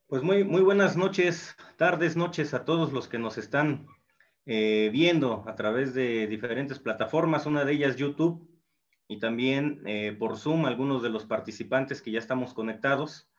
Pues muy buenas noches, tardes, noches a todos los que nos están viendo a través de diferentes plataformas, una de ellas YouTube y también por Zoom, algunos de los participantes que ya estamos conectados.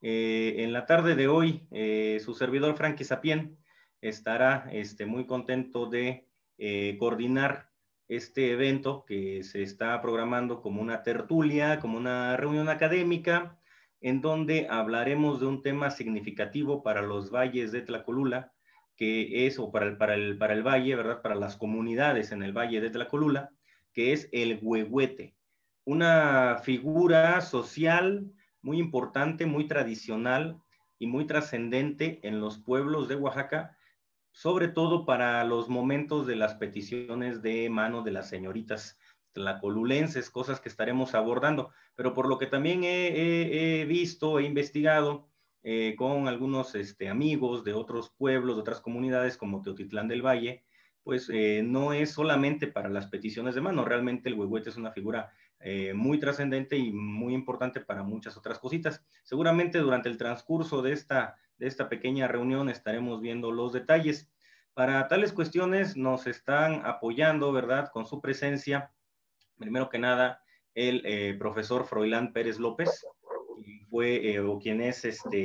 En la tarde de hoy, su servidor Frankie Sapien estará muy contento de coordinar este evento que se está programando como una tertulia, como una reunión académica, en donde hablaremos de un tema significativo para los valles de Tlacolula, que es, o para el valle, ¿verdad? Para las comunidades en el valle de Tlacolula, que es el huehuete, una figura social muy importante, muy tradicional y muy trascendente en los pueblos de Oaxaca, sobre todo para los momentos de las peticiones de mano de las señoritas tlacolulenses, cosas que estaremos abordando, pero por lo que también he visto, he investigado con algunos amigos de otros pueblos, de otras comunidades como Teotitlán del Valle, pues no es solamente para las peticiones de mano, realmente el huehuete es una figura muy trascendente y muy importante para muchas otras cositas. Seguramente durante el transcurso de esta pequeña reunión estaremos viendo los detalles. Para tales cuestiones nos están apoyando, ¿verdad? Con su presencia, primero que nada, el profesor Froilán Pérez López, quien fue o quien es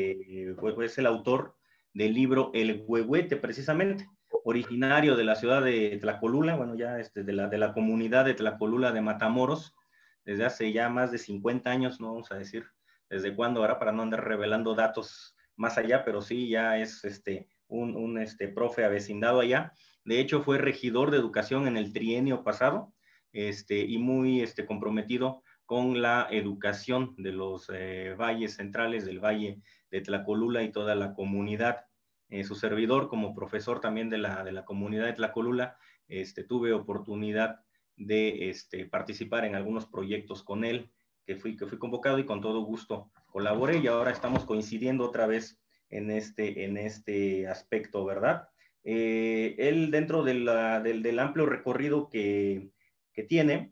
pues el autor del libro El Huehuete, precisamente, originario de la ciudad de Tlacolula, bueno, ya de la comunidad de Tlacolula de Matamoros, desde hace ya más de 50 años, no vamos a decir desde cuándo, ahora para no andar revelando datos más allá, pero sí ya es un profe avecindado allá. De hecho, fue regidor de educación en el trienio pasado, y muy comprometido con la educación de los valles centrales, del valle de Tlacolula y toda la comunidad. Su servidor, como profesor también de la comunidad de Tlacolula, tuve oportunidad de participar en algunos proyectos con él, que fui convocado y con todo gusto colaboré, y ahora estamos coincidiendo otra vez en este aspecto, ¿verdad? Él, dentro del amplio recorrido que tiene,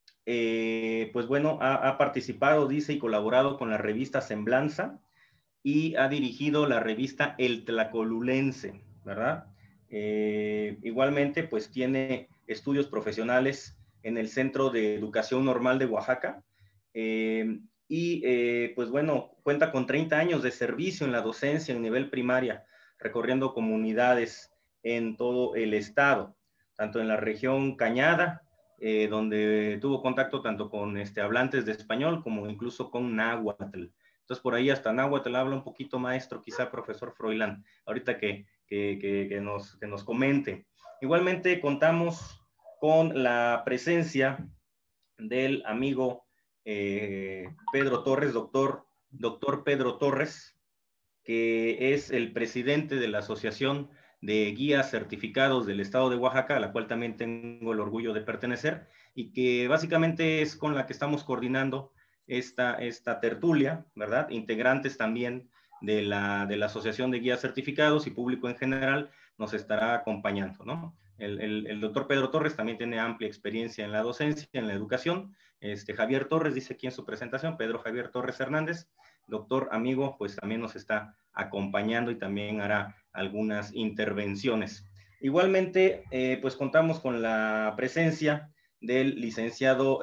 pues bueno, ha participado, dice, y colaborado con la revista Semblanza y ha dirigido la revista El Tlacolulense, ¿verdad? Igualmente, pues tiene estudios profesionales en el Centro de Educación Normal de Oaxaca, pues bueno, cuenta con 30 años de servicio en la docencia en nivel primaria, recorriendo comunidades en todo el estado, tanto en la región Cañada, donde tuvo contacto tanto con hablantes de español como incluso con náhuatl. Entonces, por ahí hasta náhuatl habla un poquito, maestro, quizá profesor Froilán, ahorita que nos comente. Igualmente contamos con la presencia del amigo Pedro Torres, doctor Pedro Torres, que es el presidente de la Asociación de Guías Certificados del Estado de Oaxaca, a la cual también tengo el orgullo de pertenecer, y que básicamente es con la que estamos coordinando esta tertulia, ¿verdad? Integrantes también de la Asociación de Guías Certificados y público en general nos estará acompañando, ¿no? El doctor Pedro Torres también tiene amplia experiencia en la docencia, en la educación. Javier Torres dice aquí en su presentación, Pedro Javier Torres Hernández, doctor amigo, pues también nos está acompañando y también hará algunas intervenciones. Igualmente, pues contamos con la presencia del licenciado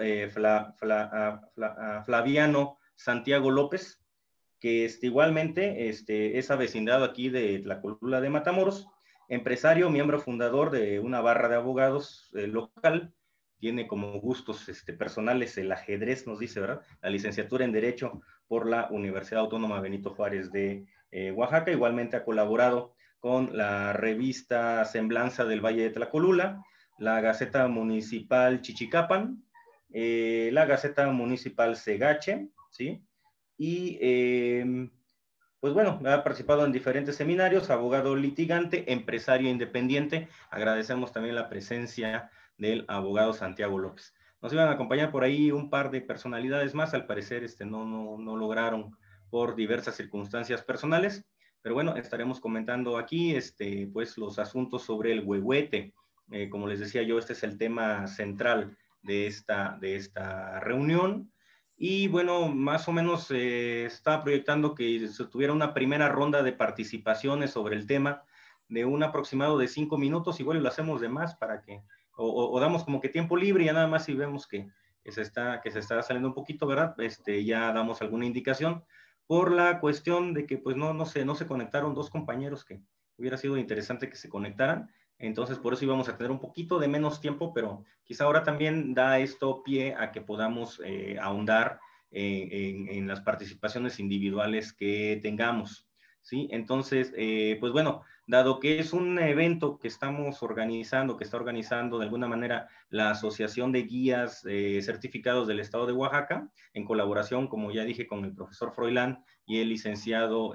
Flaviano Santiago López, que igualmente es avecindado aquí de Tlacolula de Matamoros, empresario, miembro fundador de una barra de abogados local, tiene como gustos personales el ajedrez, nos dice, ¿verdad? La licenciatura en Derecho por la Universidad Autónoma Benito Juárez de Oaxaca. Igualmente ha colaborado con la revista Semblanza del Valle de Tlacolula, la Gaceta Municipal Chichicapan, la Gaceta Municipal Segache, ¿sí? Y pues bueno, ha participado en diferentes seminarios, abogado litigante, empresario independiente. Agradecemos también la presencia del abogado Santiago López. Nos iban a acompañar por ahí un par de personalidades más, al parecer no lograron por diversas circunstancias personales, pero bueno, estaremos comentando aquí pues los asuntos sobre el huehuete. Como les decía yo, este es el tema central de esta reunión. Y bueno, más o menos estaba proyectando que se tuviera una primera ronda de participaciones sobre el tema de un aproximado de 5 minutos, igual lo hacemos de más para que, o damos como que tiempo libre y ya nada más si vemos que se está saliendo un poquito, ¿verdad? Ya damos alguna indicación por la cuestión de que pues no se conectaron dos compañeros que hubiera sido interesante que se conectaran. Entonces, por eso íbamos a tener un poquito de menos tiempo, pero quizá ahora también da esto pie a que podamos ahondar en las participaciones individuales que tengamos. ¿Sí? Entonces, pues bueno, dado que es un evento que estamos organizando, que está organizando de alguna manera la Asociación de Guías Certificados del Estado de Oaxaca, en colaboración, como ya dije, con el profesor Froilán y el licenciado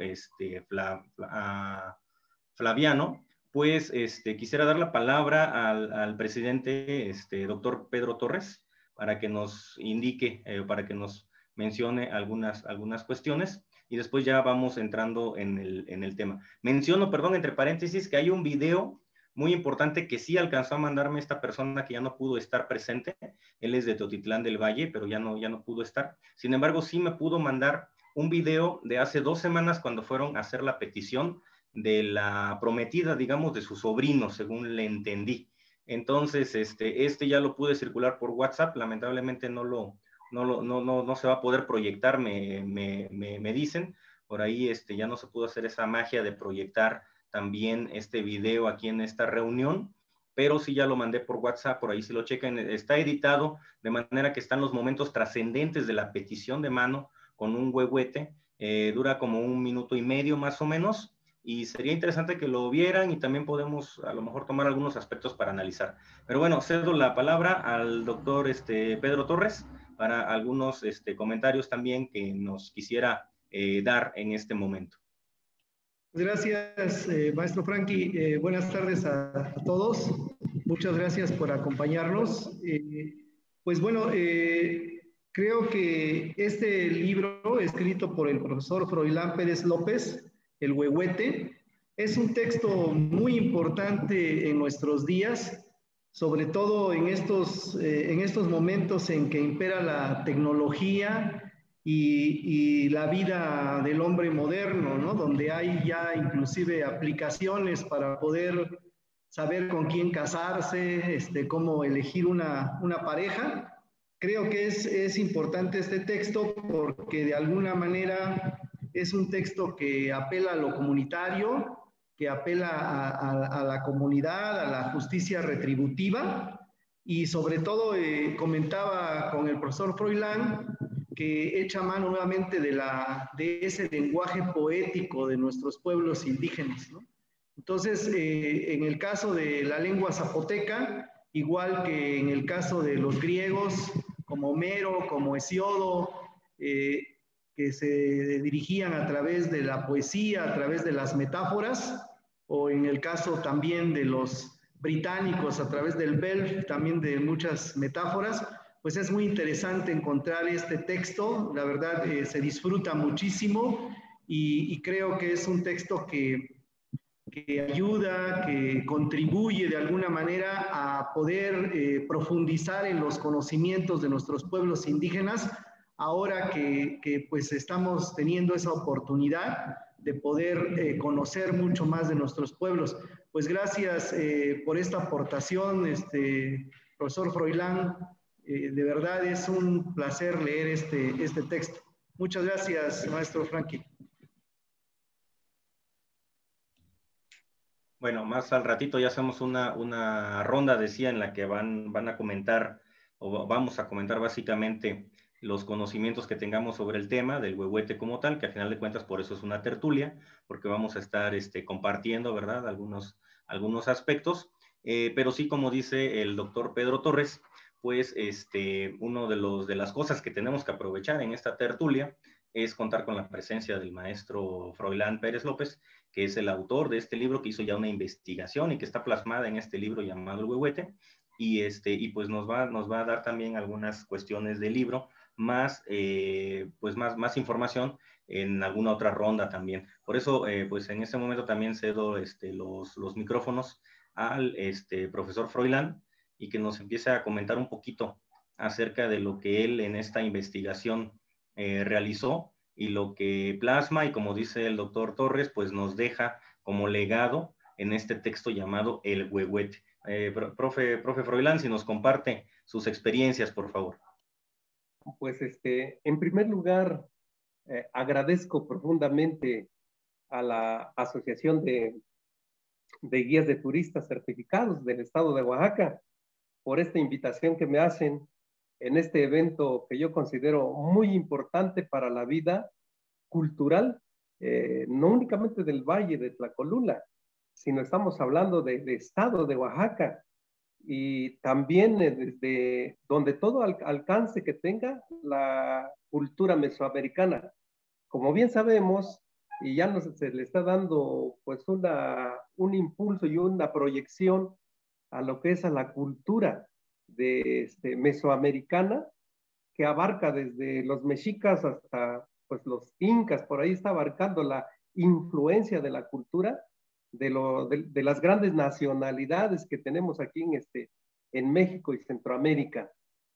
Flaviano, pues quisiera dar la palabra al presidente, doctor Pedro Torres, para que nos indique, para que nos mencione algunas cuestiones y después ya vamos entrando en el tema. Menciono, perdón, entre paréntesis, que hay un video muy importante que sí alcanzó a mandarme esta persona que ya no pudo estar presente. Él es de Teotitlán del Valle, pero ya no pudo estar. Sin embargo, sí me pudo mandar un video de hace 2 semanas cuando fueron a hacer la petición de la prometida, digamos, de su sobrino, según le entendí. Entonces, ya lo pude circular por WhatsApp, lamentablemente no se va a poder proyectar, me dicen, por ahí ya no se pudo hacer esa magia de proyectar también este video aquí en esta reunión, pero sí ya lo mandé por WhatsApp, por ahí si lo checan, está editado de manera que están los momentos trascendentes de la petición de mano con un huehuete, dura como 1 minuto y medio más o menos, y sería interesante que lo vieran y también podemos a lo mejor tomar algunos aspectos para analizar. Pero bueno, cedo la palabra al doctor Pedro Torres para algunos comentarios también que nos quisiera dar en este momento. Gracias, maestro Frankie. Buenas tardes a todos. Muchas gracias por acompañarnos. Pues bueno, creo que este libro, escrito por el profesor Froilán Pérez López, El Huehuete, es un texto muy importante en nuestros días, sobre todo en estos momentos en que impera la tecnología y la vida del hombre moderno, ¿no? Donde hay ya inclusive aplicaciones para poder saber con quién casarse, cómo elegir una pareja. Creo que es importante este texto porque de alguna manera es un texto que apela a lo comunitario, que apela a la comunidad, a la justicia retributiva y sobre todo comentaba con el profesor Froilán que echa mano nuevamente de ese lenguaje poético de nuestros pueblos indígenas, ¿no? Entonces, en el caso de la lengua zapoteca, igual que en el caso de los griegos, como Homero, como Hesiodo, que se dirigían a través de la poesía, a través de las metáforas, o en el caso también de los británicos, a través del Belf, también de muchas metáforas, pues es muy interesante encontrar este texto, la verdad se disfruta muchísimo y creo que es un texto que ayuda, que contribuye de alguna manera a poder profundizar en los conocimientos de nuestros pueblos indígenas, ahora que pues estamos teniendo esa oportunidad de poder conocer mucho más de nuestros pueblos. Pues gracias por esta aportación, profesor Froilán. De verdad es un placer leer este texto. Muchas gracias, maestro Frankie. Bueno, más al ratito ya hacemos una ronda, decía, en la que van a comentar, o vamos a comentar básicamente los conocimientos que tengamos sobre el tema del huehuete como tal, que al final de cuentas por eso es una tertulia, porque vamos a estar compartiendo, ¿verdad?, algunos aspectos, pero sí, como dice el doctor Pedro Torres, pues uno de las cosas que tenemos que aprovechar en esta tertulia es contar con la presencia del maestro Froilán Pérez López, que es el autor de este libro, que hizo ya una investigación y que está plasmada en este libro llamado El Huehuete, y pues nos va a dar también algunas cuestiones del libro, más información en alguna otra ronda también. Por eso, pues en este momento también cedo los micrófonos al profesor Froilán y que nos empiece a comentar un poquito acerca de lo que él en esta investigación realizó y lo que plasma, y como dice el doctor Torres, pues nos deja como legado en este texto llamado El Huehuete. Profe Froilán, si nos comparte sus experiencias, por favor. Pues en primer lugar, agradezco profundamente a la Asociación de Guías de Turistas Certificados del Estado de Oaxaca por esta invitación que me hacen en este evento que yo considero muy importante para la vida cultural, no únicamente del Valle de Tlacolula, sino estamos hablando de Estado de Oaxaca, y también desde donde todo alcance que tenga la cultura mesoamericana. Como bien sabemos, y ya se le está dando pues un impulso y una proyección a lo que es a la cultura de mesoamericana, que abarca desde los mexicas hasta pues los incas. Por ahí está abarcando la influencia de la cultura de las grandes nacionalidades que tenemos aquí en México y Centroamérica.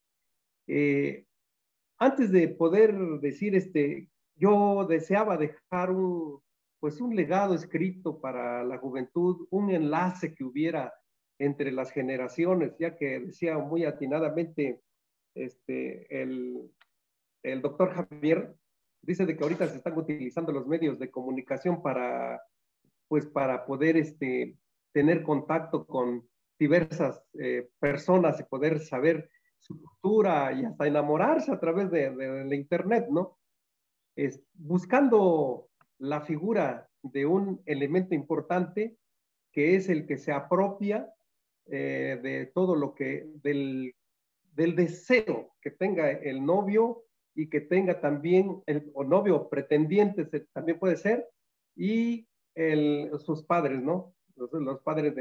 Antes de poder decir, yo deseaba dejar pues un legado escrito para la juventud, un enlace que hubiera entre las generaciones, ya que decía muy atinadamente el doctor Javier, dice de que ahorita se están utilizando los medios de comunicación para poder tener contacto con diversas personas y poder saber su cultura y hasta enamorarse a través de la internet, ¿no? Buscando la figura de un elemento importante que es el que se apropia de todo lo que, del deseo que tenga el novio y que tenga también, o novio pretendiente también puede ser, y sus padres, ¿no? Los padres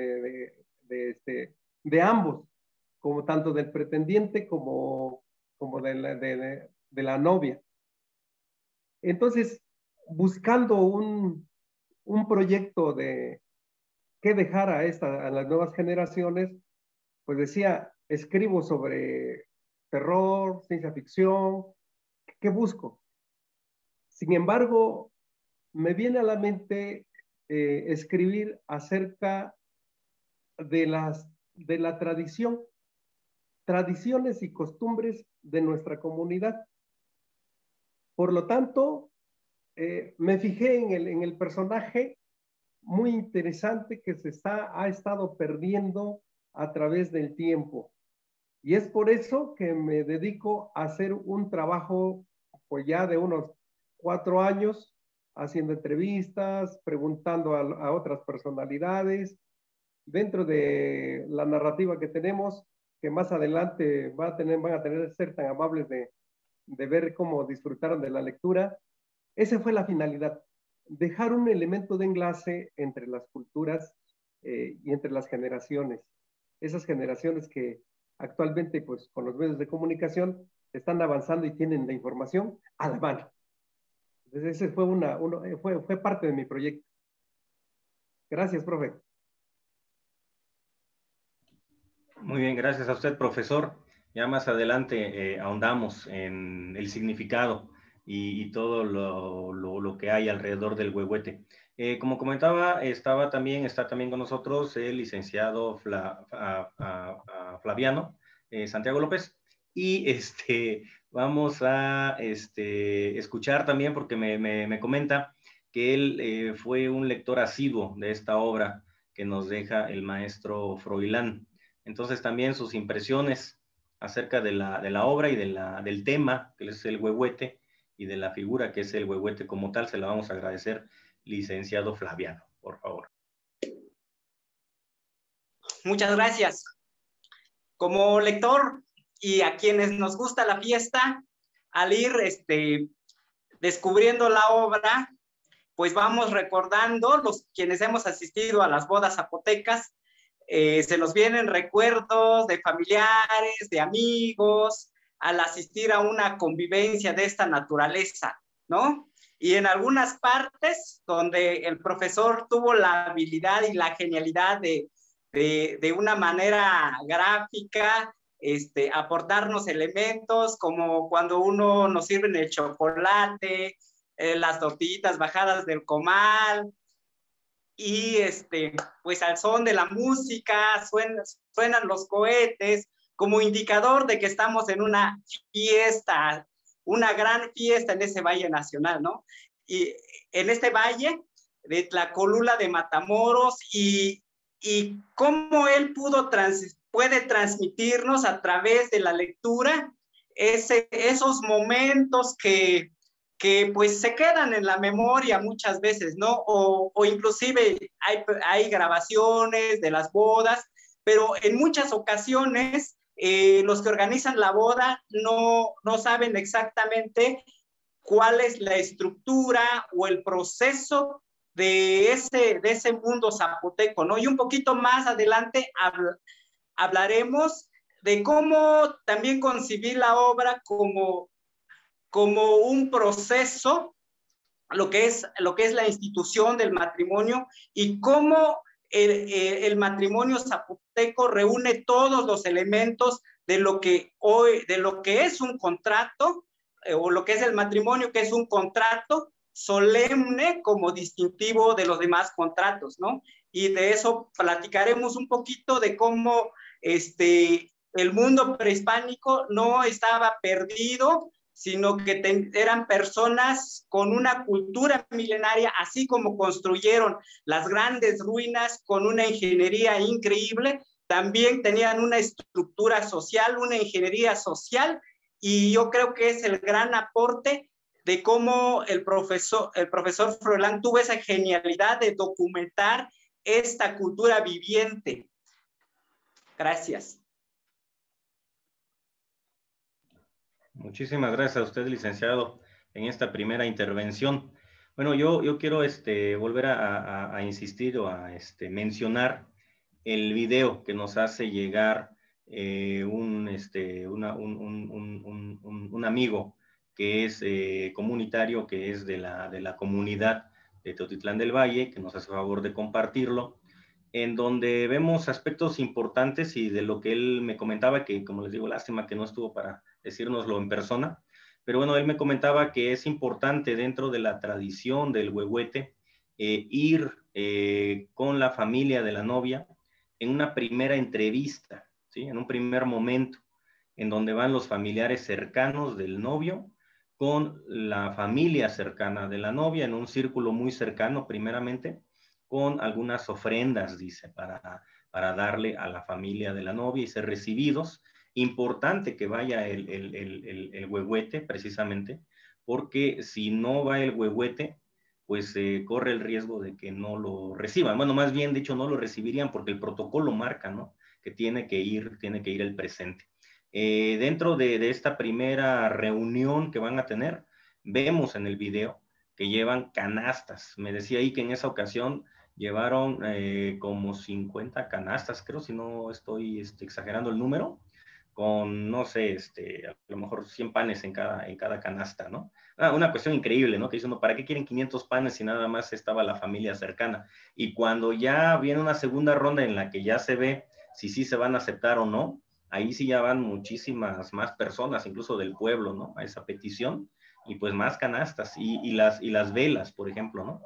de ambos, como tanto del pretendiente como de la novia. Entonces, buscando un proyecto de qué dejar a las nuevas generaciones, pues decía, escribo sobre terror, ciencia ficción, ¿qué busco? Sin embargo, me viene a la mente escribir acerca de la tradiciones y costumbres de nuestra comunidad. Por lo tanto, me fijé en el personaje muy interesante que ha estado perdiendo a través del tiempo. Y es por eso que me dedico a hacer un trabajo, pues ya de unos 4 años, haciendo entrevistas, preguntando a otras personalidades, dentro de la narrativa que tenemos, que más adelante van a tener ser tan amables de ver cómo disfrutaron de la lectura. Esa fue la finalidad, dejar un elemento de enlace entre las culturas y entre las generaciones. Esas generaciones que actualmente, pues, con los medios de comunicación, están avanzando y tienen la información a la mano. Entonces, ese fue parte de mi proyecto. Gracias, profe. Muy bien, gracias a usted, profesor. Ya más adelante ahondamos en el significado y todo lo que hay alrededor del huehuete. Como comentaba, está también con nosotros el licenciado Flaviano Santiago López, y vamos a escuchar también, porque me comenta que él fue un lector asiduo de esta obra que nos deja el maestro Froilán. Entonces también sus impresiones acerca de la obra y del tema, que es el huehuete, y de la figura que es el huehuete como tal, se la vamos a agradecer, licenciado Flaviano, por favor. Muchas gracias. Como lector y a quienes nos gusta la fiesta, al ir descubriendo la obra, pues vamos recordando, quienes hemos asistido a las bodas zapotecas, se nos vienen recuerdos de familiares, de amigos, al asistir a una convivencia de esta naturaleza, ¿no? Y en algunas partes donde el profesor tuvo la habilidad y la genialidad de una manera gráfica aportarnos elementos como cuando uno nos sirve el chocolate, las tortillitas bajadas del comal, y pues al son de la música suenan los cohetes como indicador de que estamos en una fiesta, una gran fiesta en ese Valle Nacional, ¿no? Y en este valle de Tlacolula de Matamoros, y cómo él puede transmitirnos a través de la lectura esos momentos que pues se quedan en la memoria muchas veces, ¿no? O inclusive hay grabaciones de las bodas, pero en muchas ocasiones los que organizan la boda no saben exactamente cuál es la estructura o el proceso de ese mundo zapoteco, ¿no? Y un poquito más adelante hablaremos de cómo también concebir la obra como un proceso, lo que es la institución del matrimonio, y cómo el matrimonio zapoteco reúne todos los elementos de lo que es un contrato, o lo que es el matrimonio, que es un contrato solemne como distintivo de los demás contratos, ¿no? Y de eso platicaremos un poquito, de cómo el mundo prehispánico no estaba perdido, sino que eran personas con una cultura milenaria, así como construyeron las grandes ruinas con una ingeniería increíble, también tenían una estructura social, una ingeniería social, y yo creo que es el gran aporte de cómo el profesor Froilán tuvo esa genialidad de documentar esta cultura viviente. Gracias. Muchísimas gracias a usted, licenciado, en esta primera intervención. Bueno, yo quiero volver a insistir o a mencionar el video que nos hace llegar un amigo que es comunitario, que es de la comunidad de Teotitlán del Valle, que nos hace favor de compartirlo, en donde vemos aspectos importantes y de lo que él me comentaba, que como les digo, lástima que no estuvo para decírnoslo en persona, pero bueno, él me comentaba que es importante dentro de la tradición del huehuete ir con la familia de la novia en una primera entrevista, ¿sí? En un primer momento, en donde van los familiares cercanos del novio con la familia cercana de la novia, en un círculo muy cercano primeramente, con algunas ofrendas, dice, para darle a la familia de la novia y ser recibidos. Importante que vaya el huehuete, precisamente, porque si no va el huehuete, pues corre el riesgo de que no lo reciban. Bueno, más bien dicho, no lo recibirían porque el protocolo marca, ¿no? Que tiene que ir el presente. Dentro de esta primera reunión que van a tener, vemos en el video que llevan canastas. Me decía ahí que en esa ocasión llevaron como 50 canastas, creo, si no estoy exagerando el número, con, no sé, a lo mejor 100 panes en cada canasta, ¿no? Una cuestión increíble, ¿no? Que dice uno, ¿para qué quieren 500 panes si nada más estaba la familia cercana? Y cuando ya viene una segunda ronda en la que ya se ve si sí se van a aceptar o no, ahí sí ya van muchísimas más personas, incluso del pueblo, ¿no? A esa petición, y pues más canastas, y las velas, por ejemplo, ¿no?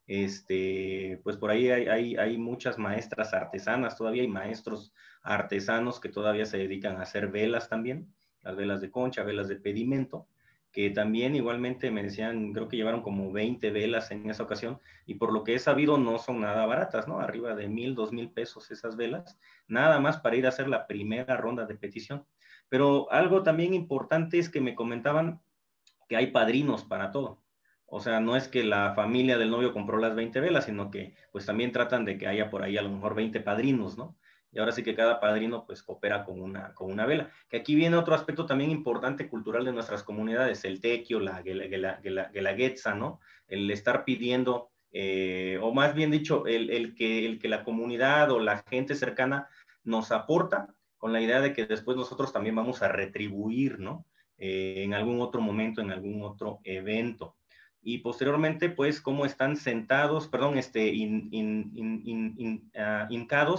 Pues por ahí hay muchas maestras artesanas, todavía hay maestros artesanos que todavía se dedican a hacer velas también, las velas de concha, velas de pedimento, que también igualmente me decían, creo que llevaron como 20 velas en esa ocasión, y por lo que he sabido no son nada baratas, ¿no? Arriba de 1,000, 2,000 pesos esas velas, nada más para ir a hacer la primera ronda de petición. Pero algo también importante es que me comentaban que hay padrinos para todo. O sea, no es que la familia del novio compró las 20 velas, sino que pues también tratan de que haya por ahí a lo mejor 20 padrinos, ¿no? Y ahora sí que cada padrino pues coopera con una vela. Que aquí viene otro aspecto también importante cultural de nuestras comunidades, el tequio, la guelaguetza, ¿no? El estar pidiendo, o más bien dicho, el que la comunidad o la gente cercana nos aporta con la idea de que después nosotros también vamos a retribuir, ¿no? En algún otro momento, en algún otro evento. Y posteriormente, pues, cómo están sentados, perdón, hincados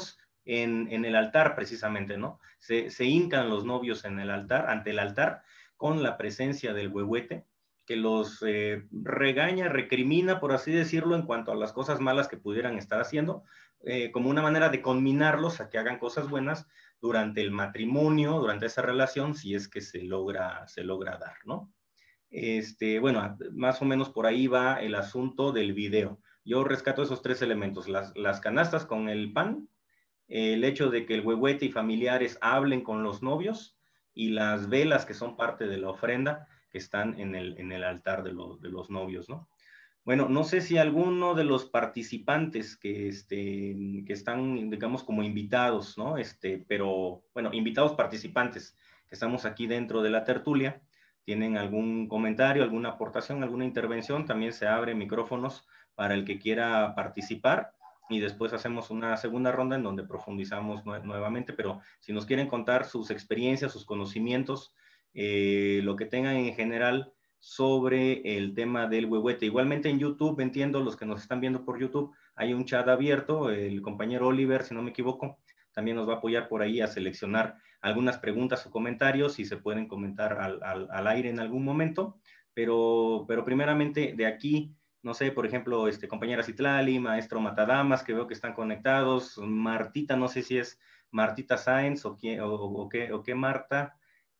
en el altar precisamente, ¿no? Se hincan los novios en el altar, ante el altar, con la presencia del huehuete, que los regaña, recrimina, por así decirlo, en cuanto a las cosas malas que pudieran estar haciendo, como una manera de conminarlos a que hagan cosas buenas durante el matrimonio, durante esa relación, si es que se logra dar, ¿no? Bueno, más o menos por ahí va el asunto del video. Yo rescato esos tres elementos, las canastas con el pan, el hecho de que el huehuete y familiares hablen con los novios, y las velas que son parte de la ofrenda que están en el altar de los novios, ¿no? Bueno, no sé si alguno de los participantes que están, digamos, como invitados, ¿no? Pero, bueno, invitados participantes que estamos aquí dentro de la tertulia, tienen algún comentario, alguna aportación, alguna intervención. También se abren micrófonos para el que quiera participar, y después hacemos una segunda ronda en donde profundizamos nuevamente, pero si nos quieren contar sus experiencias, sus conocimientos, lo que tengan en general sobre el tema del huehuete. Igualmente en YouTube, entiendo, los que nos están viendo por YouTube, hay un chat abierto, el compañero Oliver, si no me equivoco, también nos va a apoyar por ahí a seleccionar algunas preguntas o comentarios y se pueden comentar al aire en algún momento, pero primeramente de aquí, no sé, por ejemplo, compañera Citlali, maestro Matadamas, que veo que están conectados, Martita, no sé si es Martita Sáenz o qué Marta,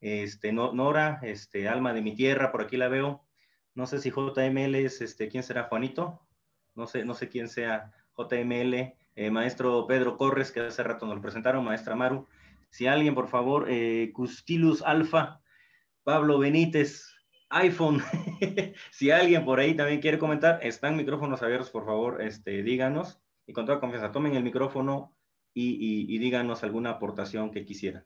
Nora, Alma de mi tierra, por aquí la veo, no sé si JML es, ¿quién será? Juanito, no sé quién sea JML, maestro Pedro Corres, que hace rato nos lo presentaron, maestra Maru, si alguien, por favor, Custilus Alfa, Pablo Benítez, iPhone, si alguien por ahí también quiere comentar, están micrófonos abiertos, por favor, díganos, y con toda confianza, tomen el micrófono y díganos alguna aportación que quisieran.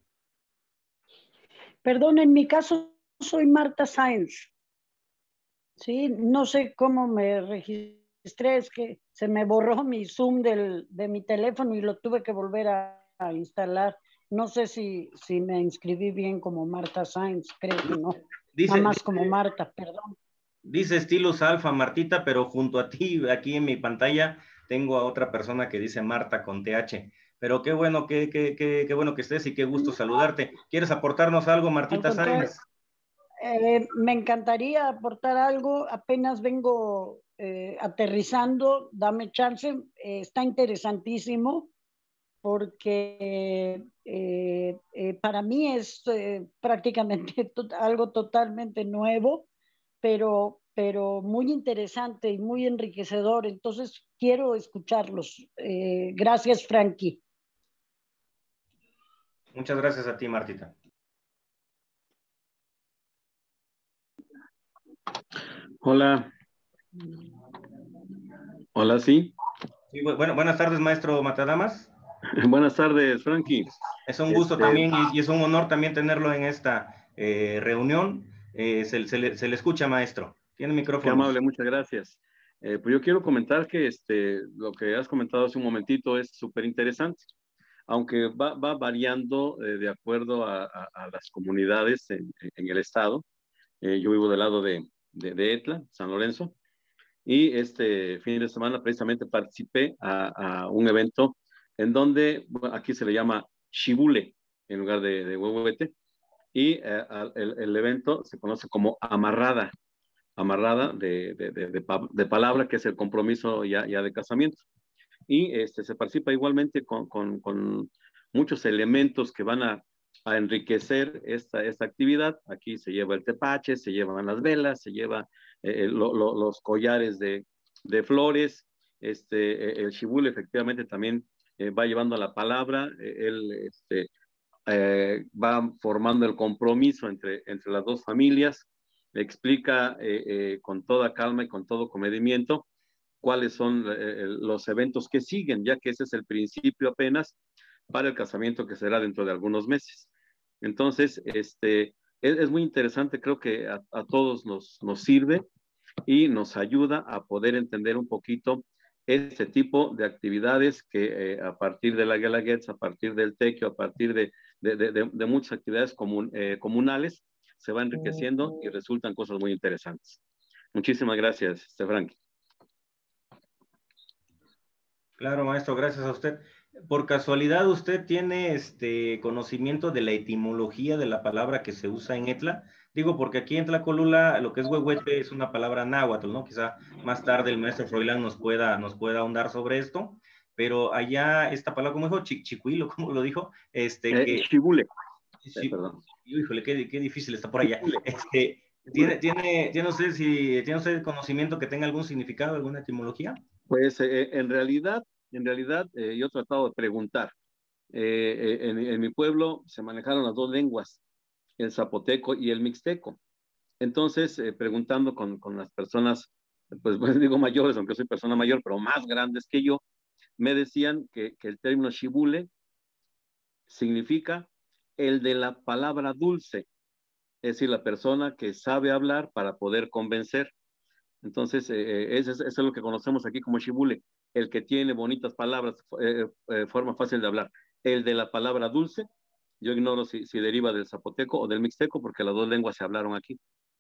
Perdón, en mi caso soy Marta Sáenz. Sí, no sé cómo me registré, es que se me borró mi Zoom de mi teléfono y lo tuve que volver a instalar. No sé si me inscribí bien como Marta Sáenz, creo que no. Nada más como Marta, perdón. Dice Estilus Alfa, Martita, pero junto a ti, aquí en mi pantalla, tengo a otra persona que dice Marta con TH. Pero qué bueno, qué bueno que estés y qué gusto saludarte. ¿Quieres aportarnos algo, Martita Sáenz? Me encantaría aportar algo. Apenas vengo aterrizando, dame chance. Está interesantísimo porque para mí es prácticamente algo totalmente nuevo, pero muy interesante y muy enriquecedor. Entonces, quiero escucharlos. Gracias, Frankie. Muchas gracias a ti, Martita. Hola. Hola, sí. Sí, bueno, buenas tardes, maestro Matadamas. Buenas tardes, Frankie. Es un gusto también y es un honor también tenerlo en esta reunión. Se le escucha, maestro. Tiene micrófono. Qué amable, muchas gracias. Pues yo quiero comentar que lo que has comentado hace un momentito es súper interesante, aunque va variando de acuerdo a las comunidades en el estado. Yo vivo del lado de Etla, San Lorenzo, y este fin de semana precisamente participé a un evento en donde, bueno, aquí se le llama Shibule en lugar de huehuete, y el evento se conoce como amarrada de palabra, que es el compromiso ya de casamiento. Y se participa igualmente con muchos elementos que van a enriquecer esta actividad. Aquí se lleva el tepache, se llevan las velas, se lleva los collares de flores. El shibul efectivamente también va llevando la palabra. Él va formando el compromiso entre las dos familias, explica con toda calma y con todo comedimiento cuáles son los eventos que siguen, ya que ese es el principio apenas para el casamiento que será dentro de algunos meses. Entonces, es muy interesante, creo que a todos nos sirve y nos ayuda a poder entender un poquito este tipo de actividades que a partir de la Guelaguetz, a partir del tequio, a partir de muchas actividades comunales, se va enriqueciendo y resultan cosas muy interesantes. Muchísimas gracias, Frankie. Claro, maestro, gracias a usted. Por casualidad, ¿usted tiene conocimiento de la etimología de la palabra que se usa en Etla? Digo, porque aquí en Tlacolula lo que es huehuete es una palabra náhuatl, ¿no? Quizá más tarde el maestro Froilán nos pueda ahondar sobre esto, pero allá esta palabra, ¿cómo dijo? Chicuilo, ¿cómo lo dijo? Xibule. Perdón. Híjole, qué difícil está por allá. ¿Tiene usted conocimiento que tenga algún significado, alguna etimología? Pues en realidad, yo he tratado de preguntar. En mi pueblo se manejaron las dos lenguas, el zapoteco y el mixteco. Entonces, preguntando con las personas, pues digo mayores, aunque soy persona mayor, pero más grandes que yo, me decían que el término shibule significa el de la palabra dulce, es decir, la persona que sabe hablar para poder convencer. Entonces, eso es lo que conocemos aquí como shibule, el que tiene bonitas palabras, forma fácil de hablar. El de la palabra dulce, yo ignoro si deriva del zapoteco o del mixteco, porque las dos lenguas se hablaron aquí.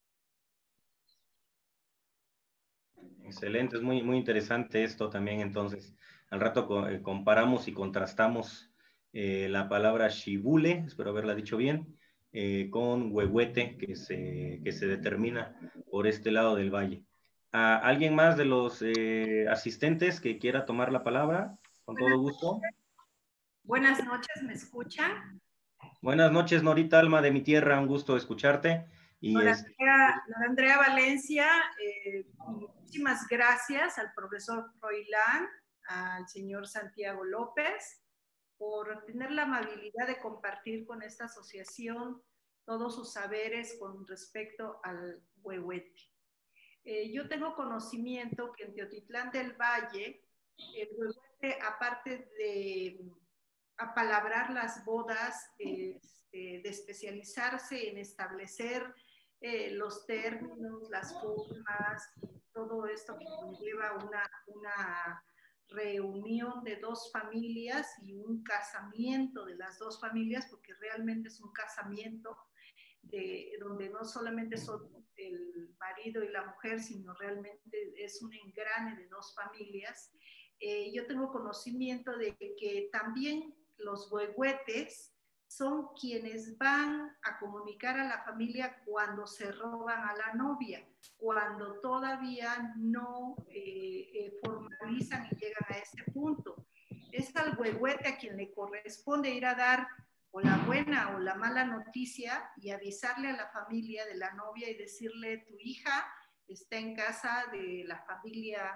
Excelente, es muy interesante esto también. Entonces, al rato comparamos y contrastamos la palabra shibule, espero haberla dicho bien, con huehuete, que se determina por este lado del valle. ¿Alguien más de los asistentes que quiera tomar la palabra? Con todo gusto. Buenas noches, ¿me escuchan? Buenas noches, Norita Alma de mi tierra, un gusto escucharte. Nora Andrea Valencia, muchísimas gracias al profesor Froilán, al señor Santiago López, por tener la amabilidad de compartir con esta asociación todos sus saberes con respecto al huehuete. Yo tengo conocimiento que en Teotitlán del Valle, el huehuete, aparte de apalabrar las bodas, de especializarse en establecer los términos, las formas, todo esto que conlleva una reunión de dos familias y un casamiento de las dos familias, porque realmente es un casamiento donde no solamente son el marido y la mujer, sino realmente es un engrane de dos familias. Yo tengo conocimiento de que también los huehuetes son quienes van a comunicar a la familia cuando se roban a la novia, cuando todavía no formalizan y llegan a ese punto. Es al huehuete a quien le corresponde ir a dar o la buena o la mala noticia y avisarle a la familia de la novia y decirle, tu hija está en casa de la familia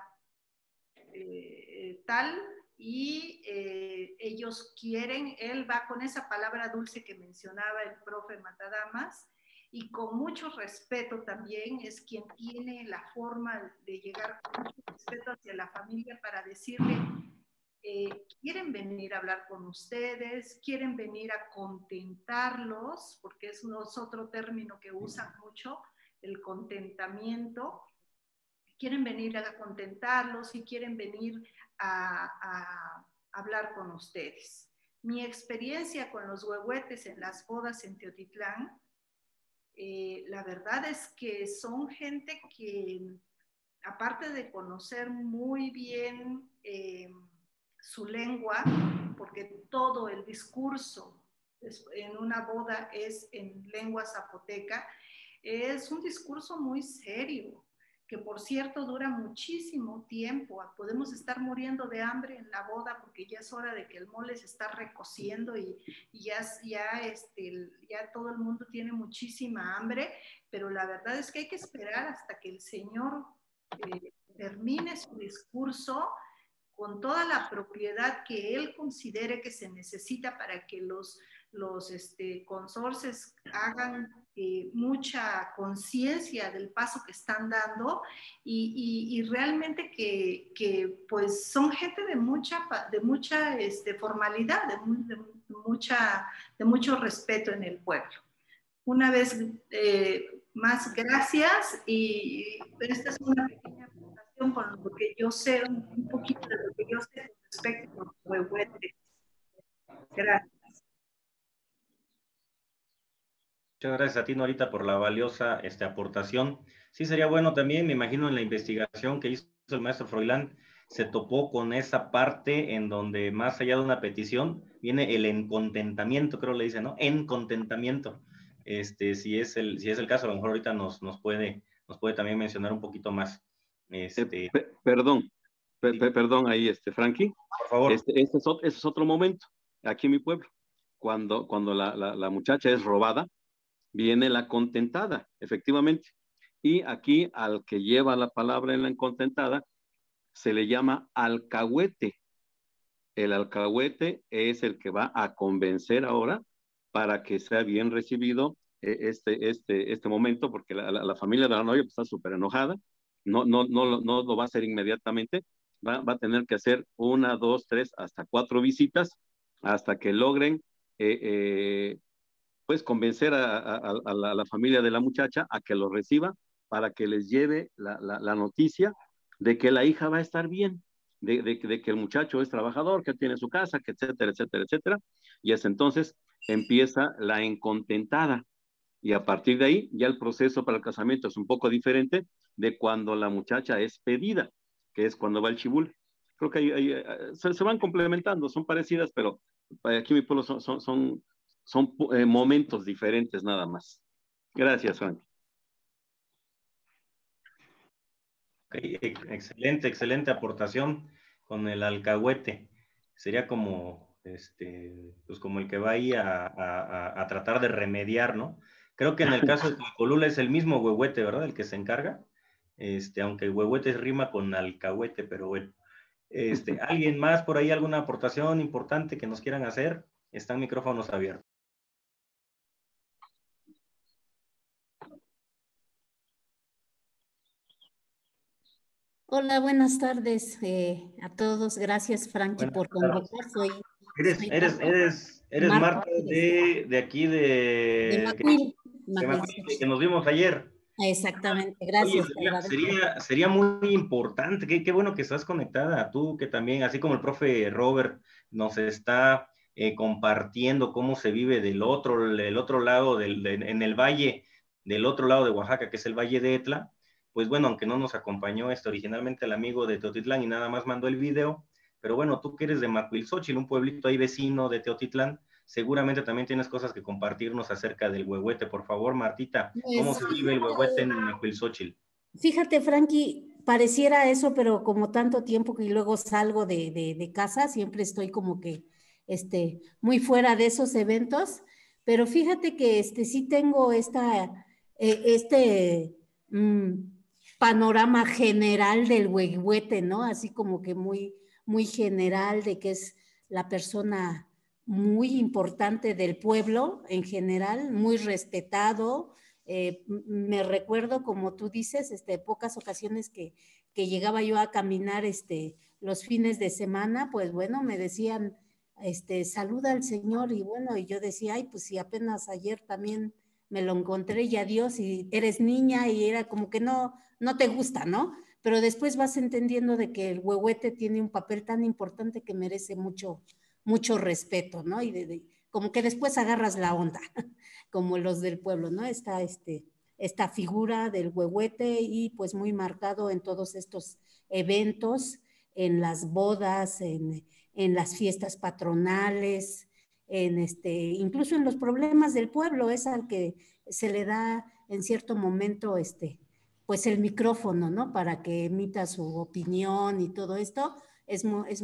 tal, y ellos quieren, él va con esa palabra dulce que mencionaba el profe Matadamas, y con mucho respeto también es quien tiene la forma de llegar con mucho respeto hacia la familia para decirle, quieren venir a hablar con ustedes, quieren venir a contentarlos, porque es otro término que usan mucho, el contentamiento. Quieren venir a contentarlos y quieren venir a hablar con ustedes. Mi experiencia con los huehuetes en las bodas en Teotitlán, la verdad es que son gente que, aparte de conocer muy bien su lengua, porque todo el discurso en una boda es en lengua zapoteca, es un discurso muy serio, que por cierto dura muchísimo tiempo. Podemos estar muriendo de hambre en la boda porque ya es hora de que el mole se está recociendo y ya todo el mundo tiene muchísima hambre, pero la verdad es que hay que esperar hasta que el señor termine su discurso con toda la propiedad que él considere que se necesita para que los consorces hagan mucha conciencia del paso que están dando y realmente que pues son gente de mucha formalidad, de mucho respeto en el pueblo. Una vez más, gracias, y esta es una pequeña presentación con lo que yo sé, un poquito de lo que yo sé con respecto a los huehuetes. Gracias. Muchas gracias a ti, Norita, por la valiosa aportación. Sí, sería bueno también, me imagino, en la investigación que hizo el maestro Froilán, se topó con esa parte en donde más allá de una petición viene el encontentamiento, creo le dicen, ¿no? Encontentamiento. Si es el caso, a lo mejor ahorita nos puede también mencionar un poquito más. Perdón, Sí. perdón ahí, Frankie. Por favor. Ese es otro momento, aquí en mi pueblo. Cuando la muchacha es robada, viene la contentada, efectivamente. Y aquí al que lleva la palabra en la contentada se le llama alcahuete. El alcahuete es el que va a convencer ahora para que sea bien recibido este momento, porque la familia de la novia pues, está súper enojada, no lo va a hacer inmediatamente, va a tener que hacer 1, 2, 3, hasta 4 visitas hasta que logren pues convencer a la familia de la muchacha a que lo reciba para que les lleve la noticia de que la hija va a estar bien, de que el muchacho es trabajador, que tiene su casa, que etcétera, etcétera, etcétera. Y es entonces empieza la encontentada. Y a partir de ahí, ya el proceso para el casamiento es un poco diferente de cuando la muchacha es pedida, que es cuando va el chibul. Creo que se van complementando, son parecidas, pero aquí en mi pueblo son momentos diferentes nada más. Gracias, Frank. Okay, excelente aportación con el alcahuete. Sería como, pues como el que va ahí a tratar de remediar, ¿no? Creo que en el caso de Colula es el mismo huehuete, ¿verdad? El que se encarga. Aunque huehuete rima con alcahuete, pero bueno. ¿Alguien más por ahí, alguna aportación importante que nos quieran hacer? Están micrófonos abiertos. Hola, buenas tardes a todos. Gracias, Frankie, por convocar. Eres Marta de aquí de Macuil. Que nos vimos ayer. Exactamente, gracias. Oye, sería muy importante, qué bueno que estás conectada, tú que también, así como el profe Robert nos está compartiendo cómo se vive del otro lado, en el valle, del otro lado de Oaxaca, que es el Valle de Etla. Pues bueno, aunque no nos acompañó originalmente el amigo de Teotitlán y nada más mandó el video, pero bueno, tú que eres de Macuilxóchitl, un pueblito ahí vecino de Teotitlán, seguramente también tienes cosas que compartirnos acerca del huehuete. Por favor, Martita, ¿cómo se vive el huehuete en Macuilxóchitl? Fíjate, Frankie, pareciera eso, pero como tanto tiempo que luego salgo de casa, siempre estoy como que muy fuera de esos eventos, pero fíjate que sí tengo panorama general del huehuete, ¿no? Así como que muy, muy general de que es la persona muy importante del pueblo en general, muy respetado. Me recuerdo, como tú dices, pocas ocasiones que llegaba yo a caminar los fines de semana, pues bueno, me decían, saluda al Señor, y bueno, y yo decía, ay, pues si apenas ayer también me lo encontré y adiós, y eres niña, y era como que no te gusta, ¿no? Pero después vas entendiendo de que el huehuete tiene un papel tan importante que merece mucho respeto, ¿no? Y como que después agarras la onda, como los del pueblo, ¿no? Está esta figura del huehuete y pues muy marcado en todos estos eventos, en las bodas, en las fiestas patronales, incluso en los problemas del pueblo, es al que se le da en cierto momento pues el micrófono, ¿no? Para que emita su opinión y todo esto, es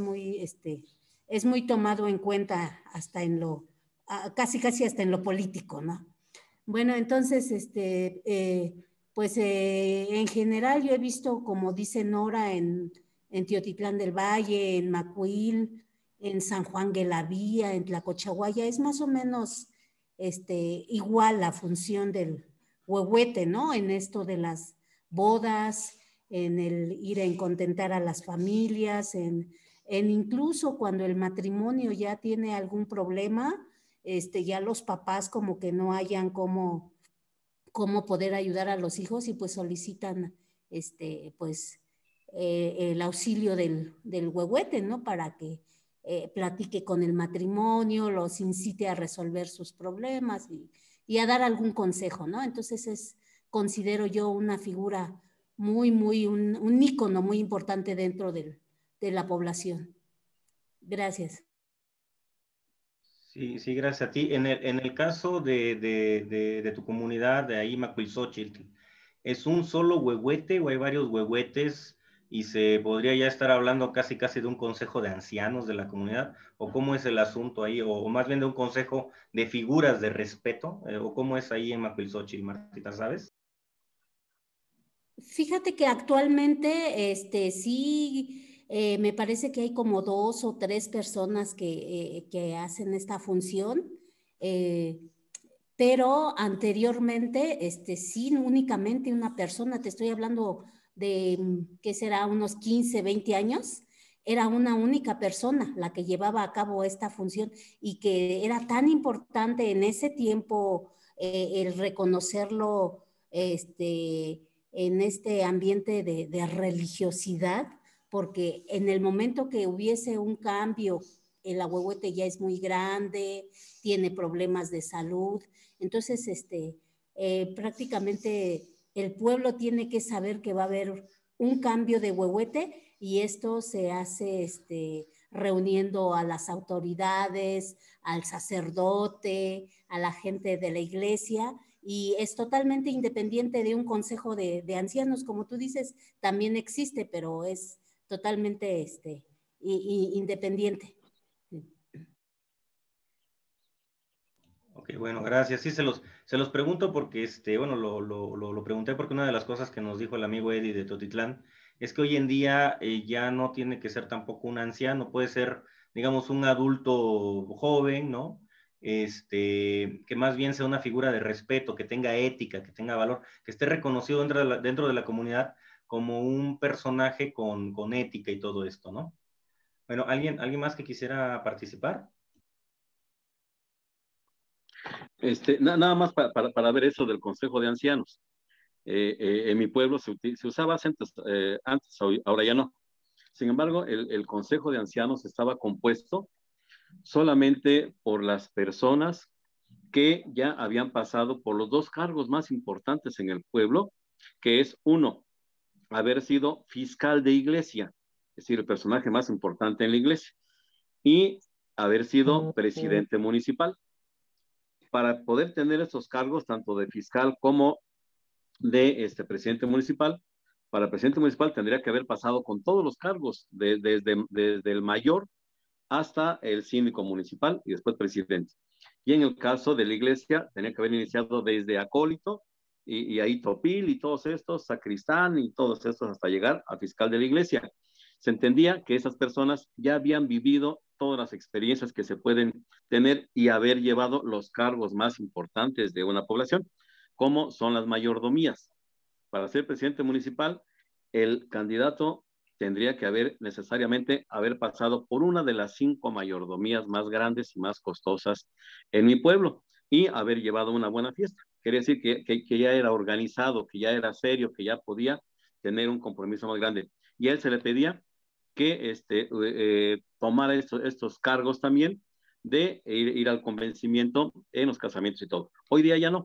muy tomado en cuenta hasta en casi hasta en lo político, ¿no? Bueno, entonces, pues en general yo he visto, como dice Nora, en Teotitlán del Valle, en Macuil, en San Juan de la Vía, en Tlacochahuaya, es más o menos igual la función del huehuete, ¿no? En esto de las bodas, en el ir a contentar a las familias, en incluso cuando el matrimonio ya tiene algún problema, ya los papás como que no hayan cómo poder ayudar a los hijos y pues solicitan pues el auxilio del huehuete, ¿no? Para que platique con el matrimonio, los incite a resolver sus problemas y a dar algún consejo, ¿no? Entonces considero yo una figura un ícono muy importante dentro del de la población. Gracias. Sí, sí, gracias a ti. En el caso de tu comunidad, de ahí Macuilxóchitl, ¿es un solo huehuete o hay varios huehuetes y se podría ya estar hablando casi de un consejo de ancianos de la comunidad? ¿O cómo es el asunto ahí? ¿O más bien de un consejo de figuras de respeto? ¿O cómo es ahí en Macuilxóchitl, Martita, sabes? Fíjate que actualmente sí, me parece que hay como 2 o 3 personas que hacen esta función, pero anteriormente sí, únicamente una persona, te estoy hablando de, ¿qué será? Unos 15, 20 años, era una única persona la que llevaba a cabo esta función y que era tan importante en ese tiempo el reconocerlo, en este ambiente de religiosidad, porque en el momento que hubiese un cambio, el ahuehuete ya es muy grande, tiene problemas de salud, entonces prácticamente el pueblo tiene que saber que va a haber un cambio de huehuete y esto se hace reuniendo a las autoridades, al sacerdote, a la gente de la iglesia, y es totalmente independiente de un consejo de ancianos, como tú dices, también existe, pero es totalmente independiente. Ok, bueno, gracias. Sí, se los pregunto porque, bueno, lo pregunté porque una de las cosas que nos dijo el amigo Eddie de Totitlán es que hoy en día ya no tiene que ser tampoco un anciano, puede ser, digamos, un adulto joven, ¿no? Que más bien sea una figura de respeto, que tenga ética, que tenga valor, que esté reconocido dentro de la comunidad como un personaje con ética y todo esto, ¿no? Bueno, ¿alguien más que quisiera participar? Nada más para ver eso del Consejo de Ancianos. En mi pueblo se usaba antes, ahora ya no. Sin embargo, el Consejo de Ancianos estaba compuesto solamente por las personas que ya habían pasado por los 2 cargos más importantes en el pueblo, que es uno, haber sido fiscal de iglesia, es decir, el personaje más importante en la iglesia, y haber sido presidente municipal. Para poder tener estos cargos, tanto de fiscal como de presidente municipal, para presidente municipal tendría que haber pasado con todos los cargos, desde el mayor hasta el síndico municipal y después presidente. Y en el caso de la iglesia, tenía que haber iniciado desde acólito y ahí topil y todos estos, sacristán y todos estos hasta llegar a fiscal de la iglesia. Se entendía que esas personas ya habían vivido todas las experiencias que se pueden tener y haber llevado los cargos más importantes de una población, como son las mayordomías. Para ser presidente municipal, el candidato tendría que necesariamente haber pasado por una de las 5 mayordomías más grandes y más costosas en mi pueblo y haber llevado una buena fiesta. Quiere decir que ya era organizado, que ya era serio, que ya podía tener un compromiso más grande. Y a él se le pedía que tomara estos cargos también de ir al convencimiento en los casamientos y todo. Hoy día ya no.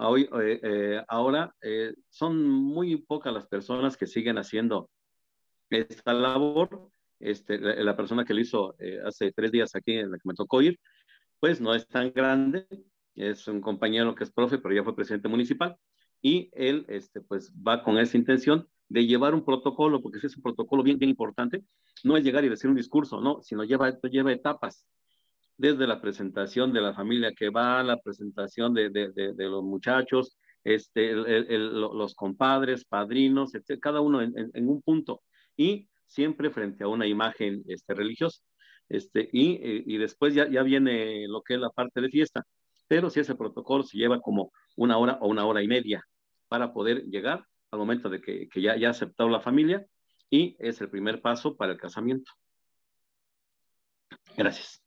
Ahora son muy pocas las personas que siguen haciendo esta labor. La persona que lo hizo hace 3 días aquí, en la que me tocó ir, pues no es tan grande, es un compañero que es profe, pero ya fue presidente municipal, y él pues va con esa intención de llevar un protocolo, porque ese es un protocolo bien, bien importante, no es llegar y decir un discurso, no, sino lleva etapas, desde la presentación de la familia que va, la presentación de los muchachos, los compadres, padrinos, cada uno en un punto, y siempre frente a una imagen religiosa. Y después ya viene lo que es la parte de fiesta, pero si ese protocolo se lleva como 1 hora o 1 hora y media para poder llegar al momento de que ya aceptó la familia, y es el primer paso para el casamiento. Gracias.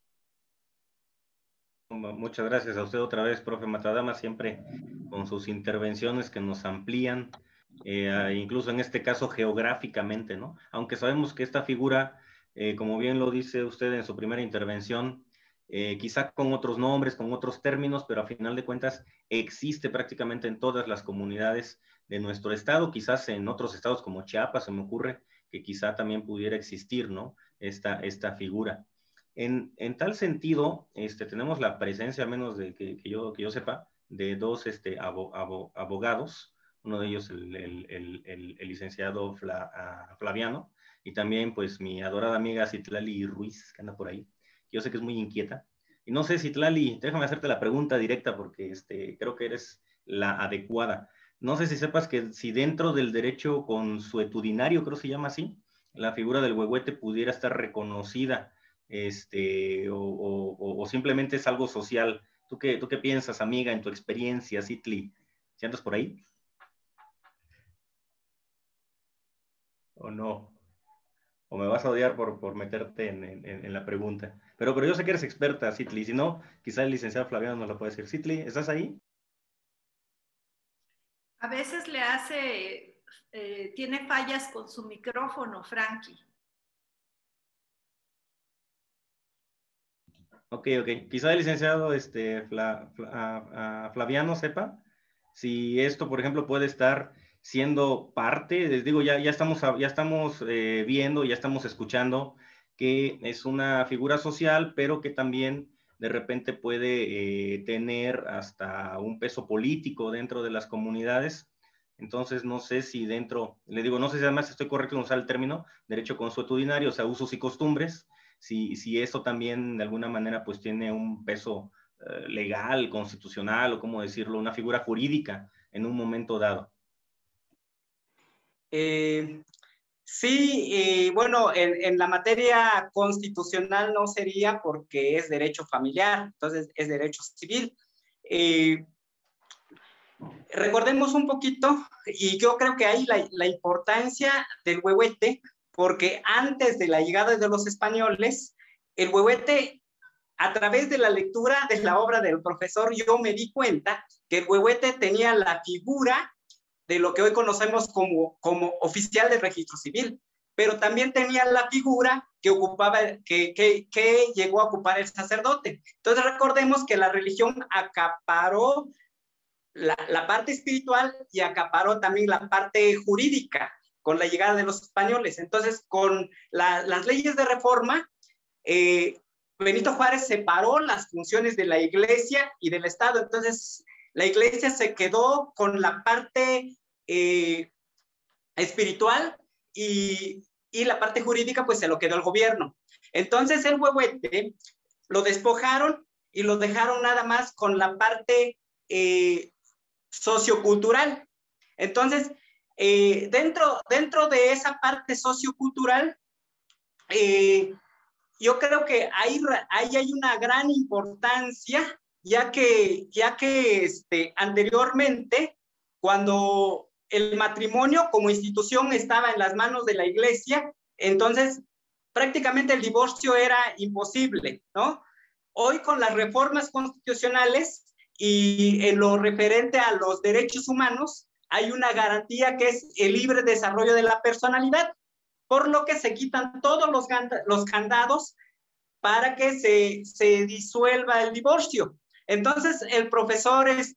Muchas gracias a usted otra vez, profe Matadama, siempre con sus intervenciones que nos amplían, incluso en este caso geográficamente, ¿no? Aunque sabemos que esta figura, como bien lo dice usted en su primera intervención, quizá con otros nombres, con otros términos, pero a final de cuentas existe prácticamente en todas las comunidades de nuestro estado, quizás en otros estados como Chiapas, se me ocurre que quizá también pudiera existir, ¿no? Esta figura. En tal sentido, tenemos la presencia, al menos de que yo sepa, de dos abogados, uno de ellos el licenciado Flaviano, y también pues mi adorada amiga Citlali Ruiz, que anda por ahí. Yo sé que es muy inquieta. Y no sé, Citlali, déjame hacerte la pregunta directa porque creo que eres la adecuada. No sé si sepas que si dentro del derecho consuetudinario, creo que se llama así, la figura del huehuete pudiera estar reconocida, o simplemente es algo social. ¿Tú qué piensas, amiga, en tu experiencia, Citli? ¿Si andas por ahí? ¿O no? ¿O me vas a odiar por meterte en la pregunta? Pero yo sé que eres experta, Citli. Si no, quizá el licenciado Flaviano nos lo puede decir. Citli, ¿estás ahí? A veces le hace, tiene fallas con su micrófono, Frankie. Ok. Quizá el licenciado Flaviano sepa si esto, por ejemplo, puede estar siendo parte, les digo, ya estamos viendo, ya estamos escuchando que es una figura social, pero que también de repente puede tener hasta un peso político dentro de las comunidades. Entonces, no sé si no sé si además estoy correcto en usar el término derecho consuetudinario, o sea, usos y costumbres, si eso también de alguna manera pues tiene un peso legal, constitucional, o cómo decirlo, una figura jurídica en un momento dado. Sí, bueno, en la materia constitucional no sería porque es derecho familiar, entonces es derecho civil. Recordemos un poquito, y yo creo que ahí la importancia del huehuete, porque antes de la llegada de los españoles, el huehuete, a través de la lectura de la obra del profesor, yo me di cuenta que el huehuete tenía la figura de lo que hoy conocemos como oficial del registro civil, pero también tenía la figura que llegó a ocupar el sacerdote. Entonces recordemos que la religión acaparó la parte espiritual y acaparó también la parte jurídica con la llegada de los españoles. Entonces, con las leyes de reforma, Benito Juárez separó las funciones de la iglesia y del Estado. Entonces, la iglesia se quedó con la parte espiritual y la parte jurídica pues se lo quedó el gobierno. Entonces, el huehuete lo despojaron y lo dejaron nada más con la parte sociocultural. Entonces, dentro de esa parte sociocultural, yo creo que ahí hay una gran importancia, ya que anteriormente, cuando el matrimonio como institución estaba en las manos de la iglesia, entonces prácticamente el divorcio era imposible, ¿no? Hoy con las reformas constitucionales y en lo referente a los derechos humanos, hay una garantía que es el libre desarrollo de la personalidad, por lo que se quitan todos los candados para que se disuelva el divorcio. Entonces, el profesor, el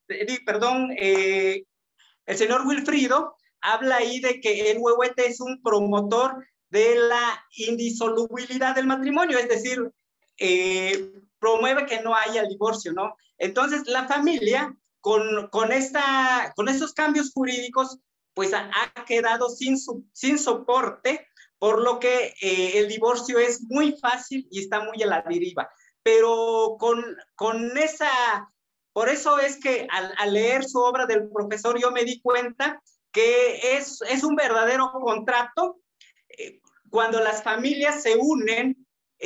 señor Wilfrido, habla ahí de que el huehuete es un promotor de la indisolubilidad del matrimonio, es decir, promueve que no haya divorcio, ¿no? Entonces, la familia, con estos cambios jurídicos, pues ha quedado sin soporte, por lo que el divorcio es muy fácil y está muy a la deriva. Pero por eso es que al leer su obra del profesor yo me di cuenta que es un verdadero contrato cuando las familias se unen,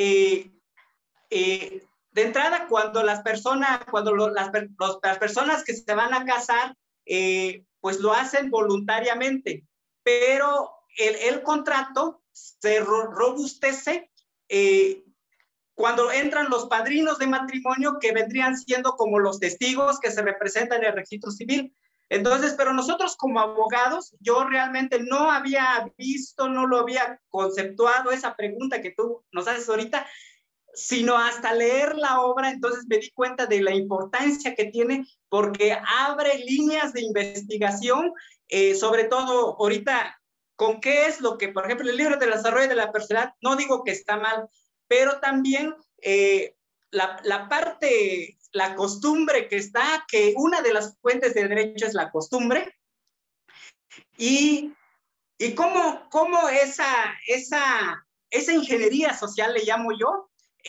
de entrada cuando las personas que se van a casar pues lo hacen voluntariamente, pero el contrato se robustece cuando entran los padrinos de matrimonio, que vendrían siendo como los testigos que se representan en el registro civil. Entonces, pero nosotros como abogados, yo realmente no había visto, no lo había conceptuado esa pregunta que tú nos haces ahorita, sino hasta leer la obra, entonces me di cuenta de la importancia que tiene, porque abre líneas de investigación, sobre todo ahorita con qué es lo que, por ejemplo, el libro del desarrollo de la personalidad, no digo que está mal, pero también la parte, la costumbre que está, que una de las fuentes de derecho es la costumbre, y cómo esa ingeniería social, le llamo yo,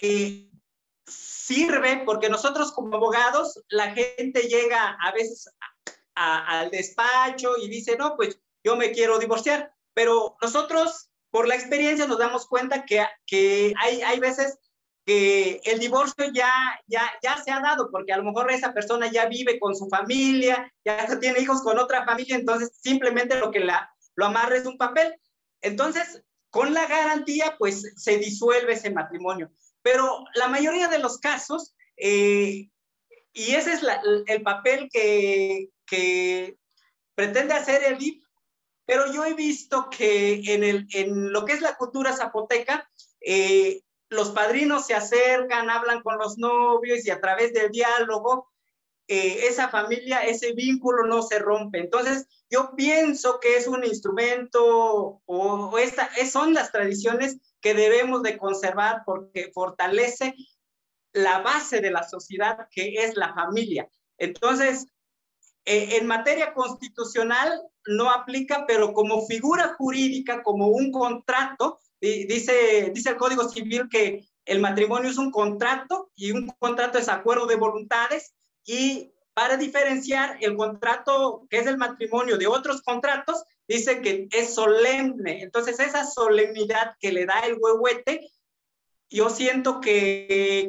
sirve, porque nosotros como abogados, la gente llega a veces al despacho y dice, no, pues yo me quiero divorciar, pero nosotros por la experiencia nos damos cuenta que hay veces que el divorcio ya se ha dado, porque a lo mejor esa persona ya vive con su familia, ya tiene hijos con otra familia, entonces simplemente lo que lo amarra es un papel. Entonces, con la garantía, pues se disuelve ese matrimonio. Pero la mayoría de los casos, y ese es el papel que pretende hacer el DIF, pero yo he visto que en lo que es la cultura zapoteca, los padrinos se acercan, hablan con los novios y a través del diálogo, esa familia, ese vínculo no se rompe. Entonces, yo pienso que es un instrumento son las tradiciones que debemos de conservar porque fortalece la base de la sociedad, que es la familia. Entonces, en materia constitucional no aplica, pero como figura jurídica, como un contrato, dice el Código Civil que el matrimonio es un contrato y un contrato es acuerdo de voluntades, y para diferenciar el contrato que es el matrimonio de otros contratos, dice que es solemne. Entonces, esa solemnidad que le da el huehuete, yo siento que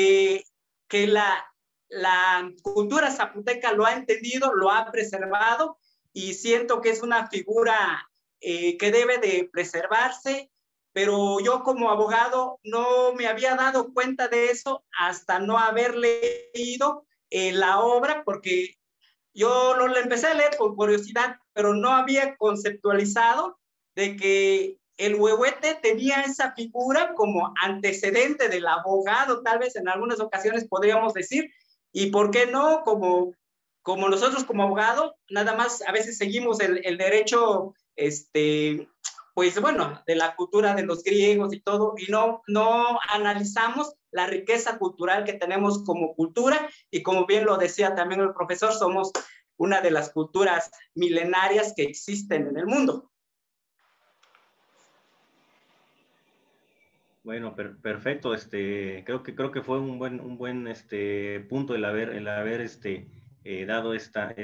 la cultura zapoteca lo ha entendido, lo ha preservado, y siento que es una figura que debe de preservarse, pero yo como abogado no me había dado cuenta de eso hasta no haber leído la obra, porque yo lo empecé a leer por curiosidad, pero no había conceptualizado de que el huehuete tenía esa figura como antecedente del abogado, tal vez en algunas ocasiones podríamos decir, y por qué no, como nosotros como abogado, nada más a veces seguimos el derecho, pues bueno, de la cultura de los griegos y todo, y no analizamos la riqueza cultural que tenemos como cultura, y como bien lo decía también el profesor, somos una de las culturas milenarias que existen en el mundo. Bueno, perfecto. Creo que fue un buen punto el haber dado esta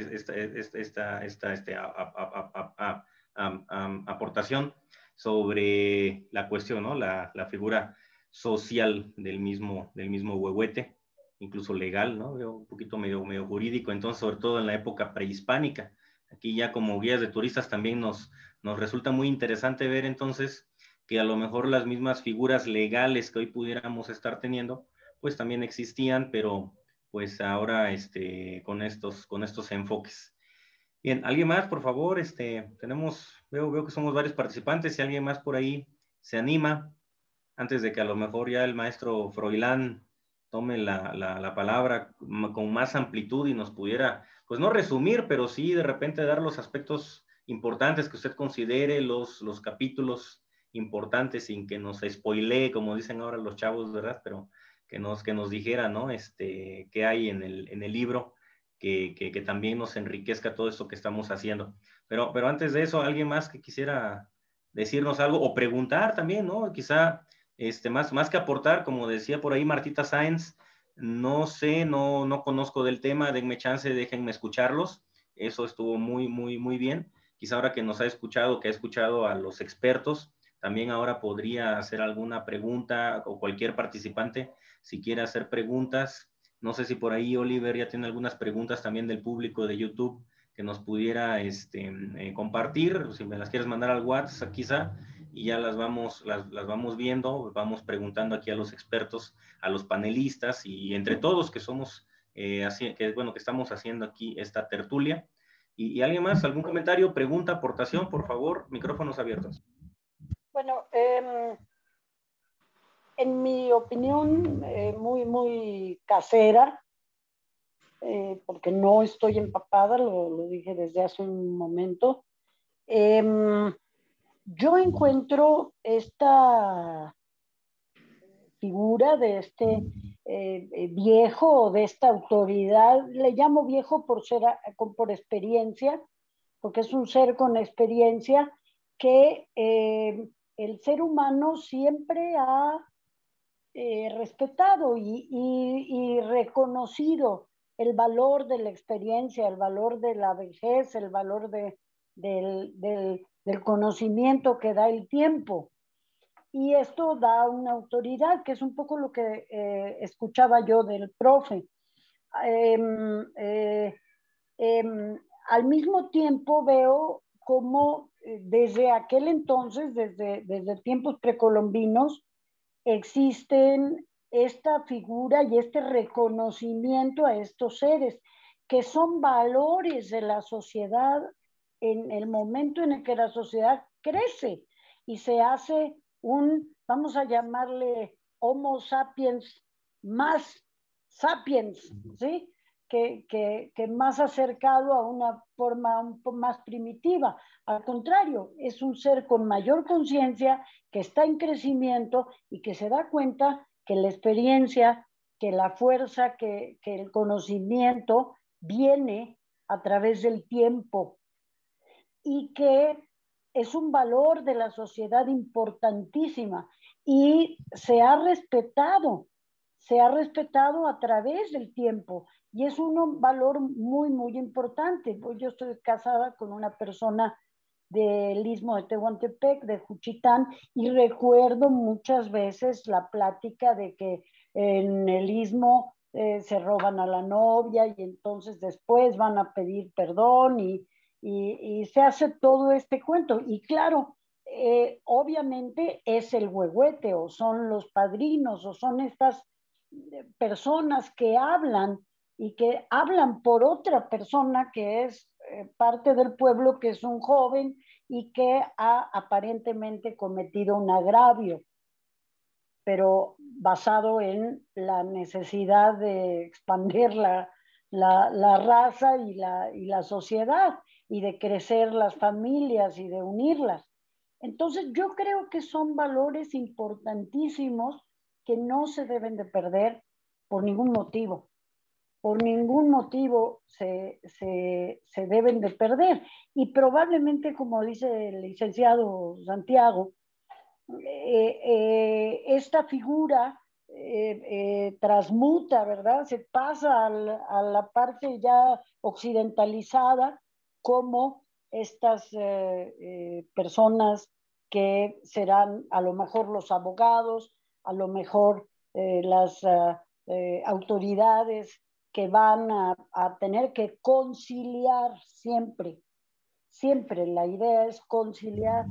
aportación sobre la cuestión, ¿no? La figura social del mismo huehuete, incluso legal, ¿no? Un poquito medio jurídico, entonces, sobre todo en la época prehispánica. Aquí ya como guías de turistas también nos resulta muy interesante ver entonces que a lo mejor las mismas figuras legales que hoy pudiéramos estar teniendo, pues también existían, pero pues ahora con estos enfoques. Bien, ¿alguien más, por favor? Veo que somos varios participantes, si alguien más por ahí se anima, antes de que a lo mejor ya el maestro Froilán tome la palabra con más amplitud y nos pudiera, pues no resumir, pero sí de repente dar los aspectos importantes que usted considere, los capítulos importantes, sin que nos spoilee, como dicen ahora los chavos, ¿verdad? Pero que nos dijera, ¿no? Qué hay en el libro que también nos enriquezca todo esto que estamos haciendo. Pero antes de eso, ¿alguien más que quisiera decirnos algo o preguntar también, ¿no? Quizá más que aportar, como decía por ahí Martita Sáenz, no sé, no conozco del tema, denme chance, déjenme escucharlos. Eso estuvo muy, muy, muy bien. Quizá ahora que nos ha escuchado, que ha escuchado a los expertos, también ahora podría hacer alguna pregunta, o cualquier participante, si quiere hacer preguntas. No sé si por ahí Oliver ya tiene algunas preguntas también del público de YouTube que nos pudiera compartir, si me las quieres mandar al WhatsApp quizá, y ya las vamos viendo, vamos preguntando aquí a los expertos, a los panelistas, y entre todos que somos, que estamos haciendo aquí esta tertulia. ¿Y alguien más? ¿Algún comentario, pregunta, aportación? Por favor, micrófonos abiertos. Bueno, en mi opinión, muy, muy casera, porque no estoy empapada, lo dije desde hace un momento. yo encuentro esta figura de este viejo, de esta autoridad, le llamo viejo por experiencia, porque es un ser con experiencia que el ser humano siempre ha respetado y reconocido el valor de la experiencia, el valor de la vejez, el valor del conocimiento que da el tiempo. Y esto da una autoridad, que es un poco lo que escuchaba yo del profe. Al mismo tiempo veo cómo desde aquel entonces, desde tiempos precolombinos, existen esta figura y este reconocimiento a estos seres, que son valores de la sociedad en el momento en el que la sociedad crece y se hace vamos a llamarle Homo sapiens más sapiens, ¿sí? Que más acercado a una forma un poco más primitiva. Al contrario, es un ser con mayor conciencia, que está en crecimiento y que se da cuenta que la experiencia, que la fuerza, que el conocimiento viene a través del tiempo y que es un valor de la sociedad importantísima y se ha respetado a través del tiempo y es un valor muy, muy importante. Pues yo estoy casada con una persona del Istmo de Tehuantepec, de Juchitán, y recuerdo muchas veces la plática de que en el Istmo se roban a la novia y entonces después van a pedir perdón y se hace todo este cuento. Y claro, obviamente es el huehuete o son los padrinos o son estas personas que hablan y que hablan por otra persona que es parte del pueblo, que es un joven y que ha aparentemente cometido un agravio, pero basado en la necesidad de expandir la raza y la sociedad y de crecer las familias y de unirlas. Entonces yo creo que son valores importantísimos que no se deben de perder por ningún motivo. Por ningún motivo se deben de perder. Y probablemente, como dice el licenciado Santiago, esta figura transmuta, ¿verdad? Se pasa a la parte ya occidentalizada como estas personas que serán a lo mejor los abogados, a lo mejor las autoridades que van a tener que conciliar siempre. Siempre la idea es conciliar,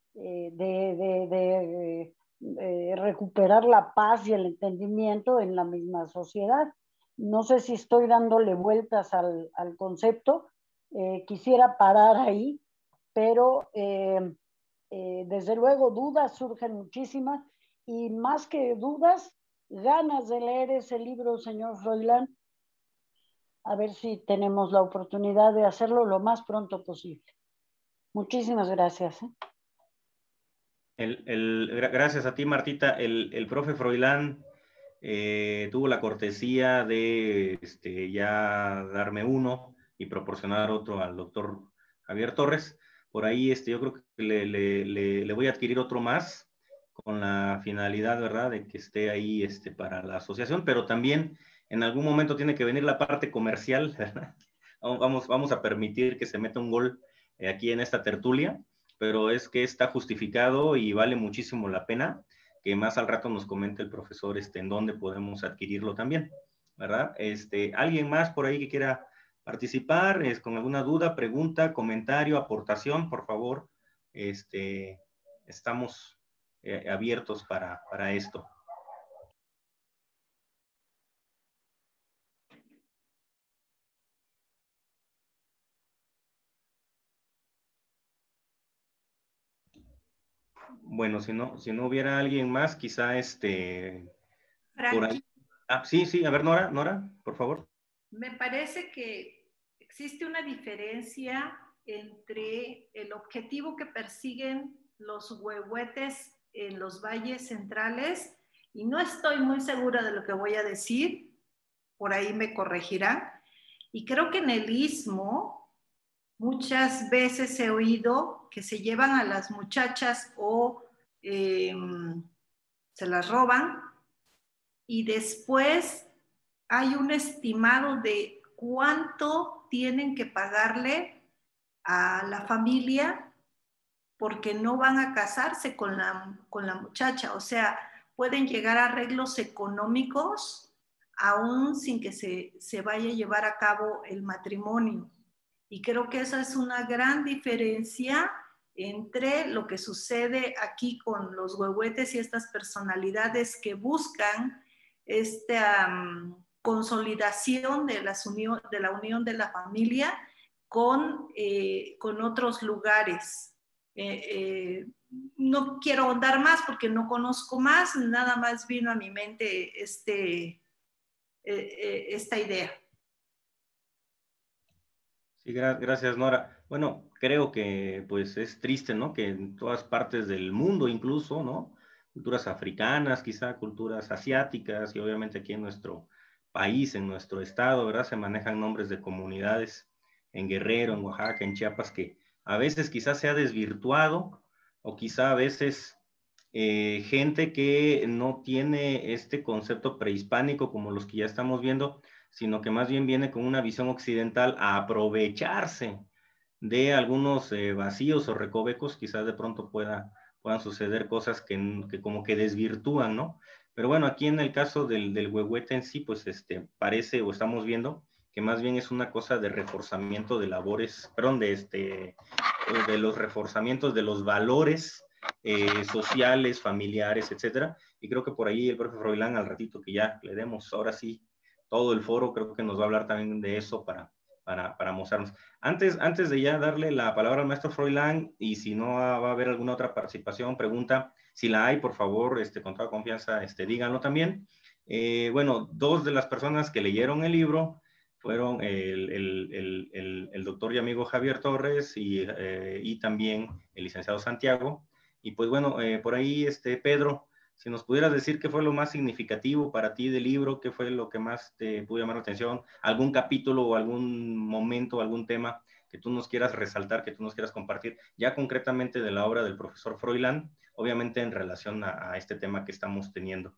recuperar la paz y el entendimiento en la misma sociedad. No sé si estoy dándole vueltas al concepto, quisiera parar ahí, pero desde luego dudas surgen muchísimas y más que dudas, ganas de leer ese libro, señor Froilán. A ver si tenemos la oportunidad de hacerlo lo más pronto posible. Muchísimas gracias. Gracias a ti, Martita. El profe Froilán tuvo la cortesía de ya darme uno y proporcionar otro al doctor Javier Torres. Por ahí yo creo que le voy a adquirir otro más con la finalidad, ¿verdad?, de que esté ahí para la asociación, pero también en algún momento tiene que venir la parte comercial, ¿verdad? Vamos a permitir que se meta un gol aquí en esta tertulia, pero es que está justificado y vale muchísimo la pena que más al rato nos comente el profesor en dónde podemos adquirirlo también, ¿verdad? ¿Alguien más por ahí que quiera participar con alguna duda, pregunta, comentario, aportación? Por favor, estamos abiertos para esto. Bueno, si no hubiera alguien más, quizá por ahí. Ah, sí, a ver, Nora, por favor. Me parece que existe una diferencia entre el objetivo que persiguen los huehuetes en los valles centrales, y no estoy muy segura de lo que voy a decir, por ahí me corregirán, y creo que en el Istmo muchas veces he oído que se llevan a las muchachas o se las roban, y después hay un estimado de cuánto tienen que pagarle a la familia porque no van a casarse con la muchacha. O sea, pueden llegar a arreglos económicos aún sin que se vaya a llevar a cabo el matrimonio. Y creo que esa es una gran diferencia entre lo que sucede aquí con los huehuetes y estas personalidades que buscan esta consolidación de la unión de la familia con otros lugares. No quiero ahondar más porque no conozco más, nada más vino a mi mente esta idea. Sí, gracias, Nora. Bueno, creo que pues es triste, ¿no? Que en todas partes del mundo incluso, ¿no? Culturas africanas, quizá culturas asiáticas y obviamente aquí en nuestro país, en nuestro estado, ¿verdad? Se manejan nombres de comunidades en Guerrero, en Oaxaca, en Chiapas, que a veces quizás se ha desvirtuado o quizá a veces gente que no tiene este concepto prehispánico como los que ya estamos viendo, sino que más bien viene con una visión occidental a aprovecharse de algunos vacíos o recovecos, quizás de pronto puedan suceder cosas que como que desvirtúan, ¿no? Pero bueno, aquí en el caso del huehuete en sí, pues parece o estamos viendo que más bien es una cosa de reforzamiento de labores, perdón, de los reforzamientos de los valores sociales, familiares, etcétera. Y creo que por ahí el profe Froilán, al ratito que ya le demos ahora sí todo el foro, creo que nos va a hablar también de eso para mostrarnos. Antes de ya darle la palabra al maestro Froilán, y si no va a haber alguna otra participación, pregunta, si la hay, por favor, con toda confianza, díganlo también. Bueno, dos de las personas que leyeron el libro fueron el doctor y amigo Javier Torres y también el licenciado Santiago. Y pues bueno, por ahí, Pedro, si nos pudieras decir qué fue lo más significativo para ti del libro, qué fue lo que más te pudo llamar la atención, algún capítulo o algún momento, algún tema que tú nos quieras resaltar, que tú nos quieras compartir, ya concretamente de la obra del profesor Froilán, obviamente en relación a este tema que estamos teniendo.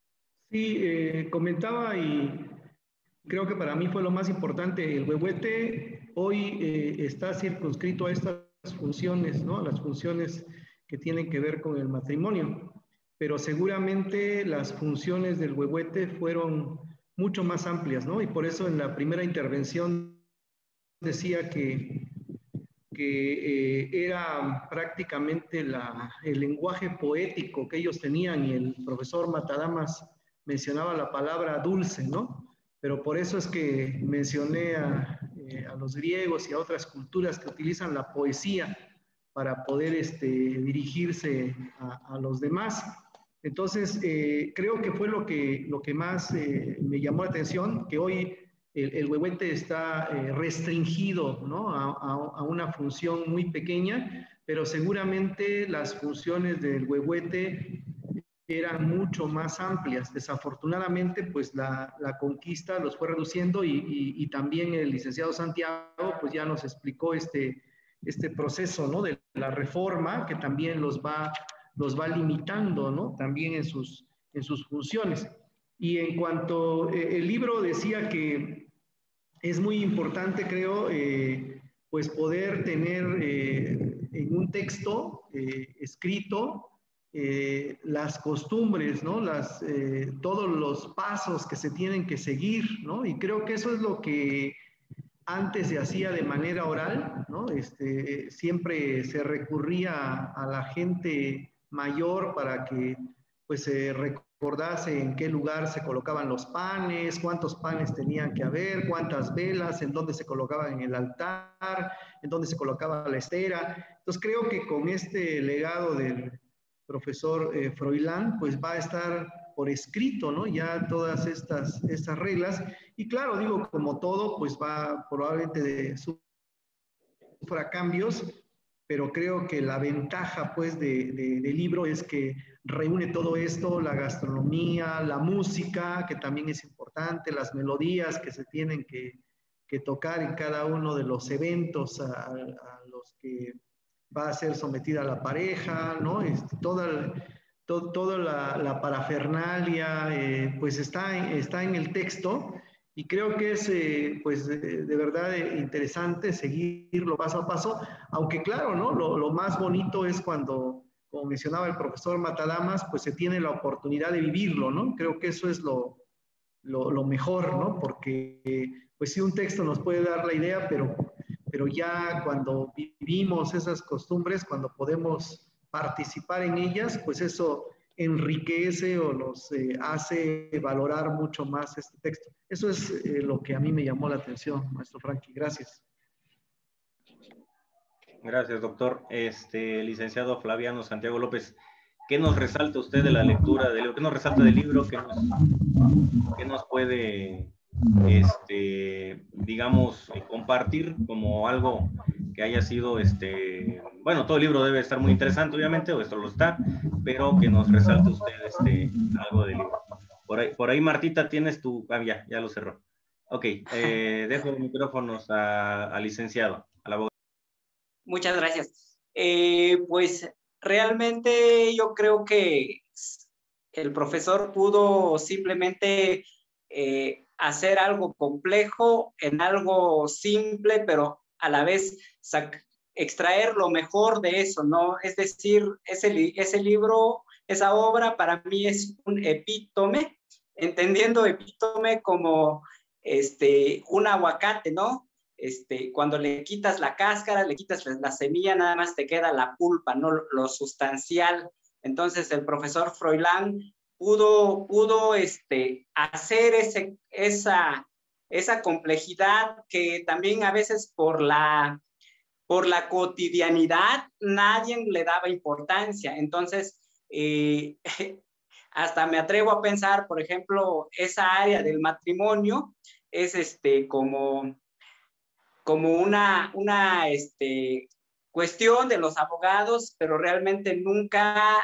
Sí, comentaba y creo que para mí fue lo más importante. El huehuete hoy está circunscrito a estas funciones, ¿no? Las funciones que tienen que ver con el matrimonio. Pero seguramente las funciones del huehuete fueron mucho más amplias, ¿no? Y por eso en la primera intervención decía que era prácticamente el lenguaje poético que ellos tenían, y el profesor Matadamas mencionaba la palabra dulce, ¿no? Pero por eso es que mencioné a los griegos y a otras culturas que utilizan la poesía para poder dirigirse a los demás. Entonces, creo que fue lo que más me llamó la atención, que hoy el huehuete está restringido, ¿no? a una función muy pequeña, pero seguramente las funciones del huehuete eran mucho más amplias. Desafortunadamente, pues la conquista los fue reduciendo y también el licenciado Santiago pues ya nos explicó este proceso, ¿no? De la reforma, que también los va limitando, ¿no? También en sus funciones. Y en cuanto el libro decía que es muy importante, creo, pues poder tener en un texto escrito las costumbres, ¿no? Todos los pasos que se tienen que seguir, ¿no? Y creo que eso es lo que antes se hacía de manera oral, ¿no? Siempre se recurría a la gente mayor para que pues se recordase en qué lugar se colocaban los panes, cuántos panes tenían que haber, cuántas velas, en dónde se colocaban en el altar, en dónde se colocaba la estera. Entonces creo que con este legado del profesor Froilán, pues va a estar por escrito, ¿no? Ya todas estas reglas. Y claro, digo, como todo, pues va probablemente sufra cambios, pero creo que la ventaja pues del libro es que reúne todo esto, la gastronomía, la música, que también es importante, las melodías que se tienen que tocar en cada uno de los eventos a los que va a ser sometida la pareja, ¿no? Toda la parafernalia, pues está en el texto, y creo que es pues de verdad interesante seguirlo paso a paso, aunque claro, ¿no? Lo más bonito es cuando, como mencionaba el profesor Matadamas, pues se tiene la oportunidad de vivirlo, ¿no? Creo que eso es lo mejor, ¿no? Porque pues sí, un texto nos puede dar la idea, pero ya cuando vivimos esas costumbres, cuando podemos participar en ellas, pues eso enriquece o nos hace valorar mucho más este texto. Eso es lo que a mí me llamó la atención, maestro Frankie. Gracias. Gracias, doctor. Licenciado Flaviano Santiago López, ¿qué nos resalta usted de la lectura del libro? ¿Qué nos resalta del libro? ¿Qué nos puede, digamos, compartir como algo que haya sido, bueno, todo el libro debe estar muy interesante, obviamente, o esto lo está, pero que nos resalte usted algo del libro? Por ahí, Martita, tienes tu... Ah, ya lo cerró. Ok, dejo los micrófonos al licenciado, a la abogada. Muchas gracias. Pues realmente yo creo que el profesor pudo simplemente hacer algo complejo en algo simple, pero a la vez extraer lo mejor de eso, ¿no? Es decir, ese libro, esa obra para mí es un epítome, entendiendo epítome como un aguacate, ¿no? Cuando le quitas la cáscara, le quitas la semilla, nada más te queda la pulpa, no lo sustancial. Entonces el profesor Froilán pudo hacer esa complejidad que también a veces por la cotidianidad nadie le daba importancia. Entonces, hasta me atrevo a pensar, por ejemplo, esa área del matrimonio es como una cuestión de los abogados, pero realmente nunca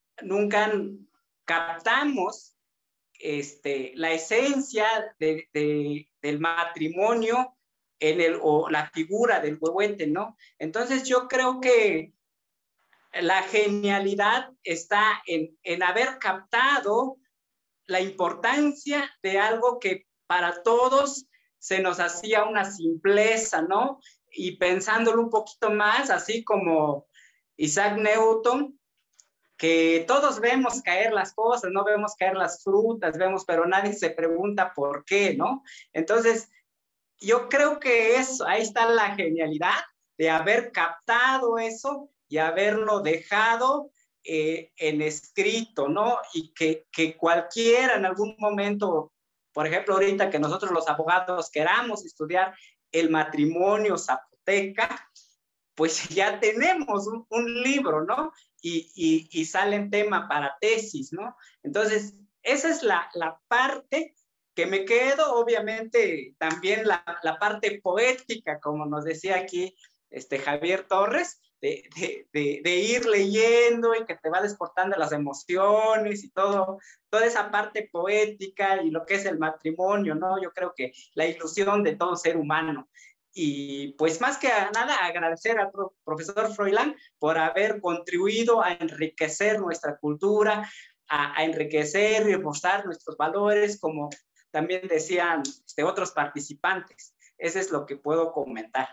captamos la esencia del matrimonio o la figura del huehuete, ¿no? Entonces yo creo que la genialidad está en haber captado la importancia de algo que para todos se nos hacía una simpleza, ¿no? Y pensándolo un poquito más, así como Isaac Newton, que todos vemos caer las cosas, no vemos caer las frutas, pero nadie se pregunta por qué, ¿no? Entonces, yo creo que ahí está la genialidad de haber captado eso y haberlo dejado en escrito, ¿no? Y que cualquiera en algún momento, por ejemplo, ahorita que nosotros los abogados queramos estudiar el matrimonio zapoteca, pues ya tenemos un libro, ¿no? Y sale en tema para tesis, ¿no? Entonces, esa es la parte que me quedo, obviamente, también la parte poética, como nos decía aquí Javier Torres, de ir leyendo y que te va desportando las emociones y toda esa parte poética y lo que es el matrimonio, ¿no? Yo creo que la ilusión de todo ser humano. Y pues más que nada agradecer al profesor Froilán por haber contribuido a enriquecer nuestra cultura, a enriquecer y reforzar nuestros valores, como también decían otros participantes. Eso es lo que puedo comentar.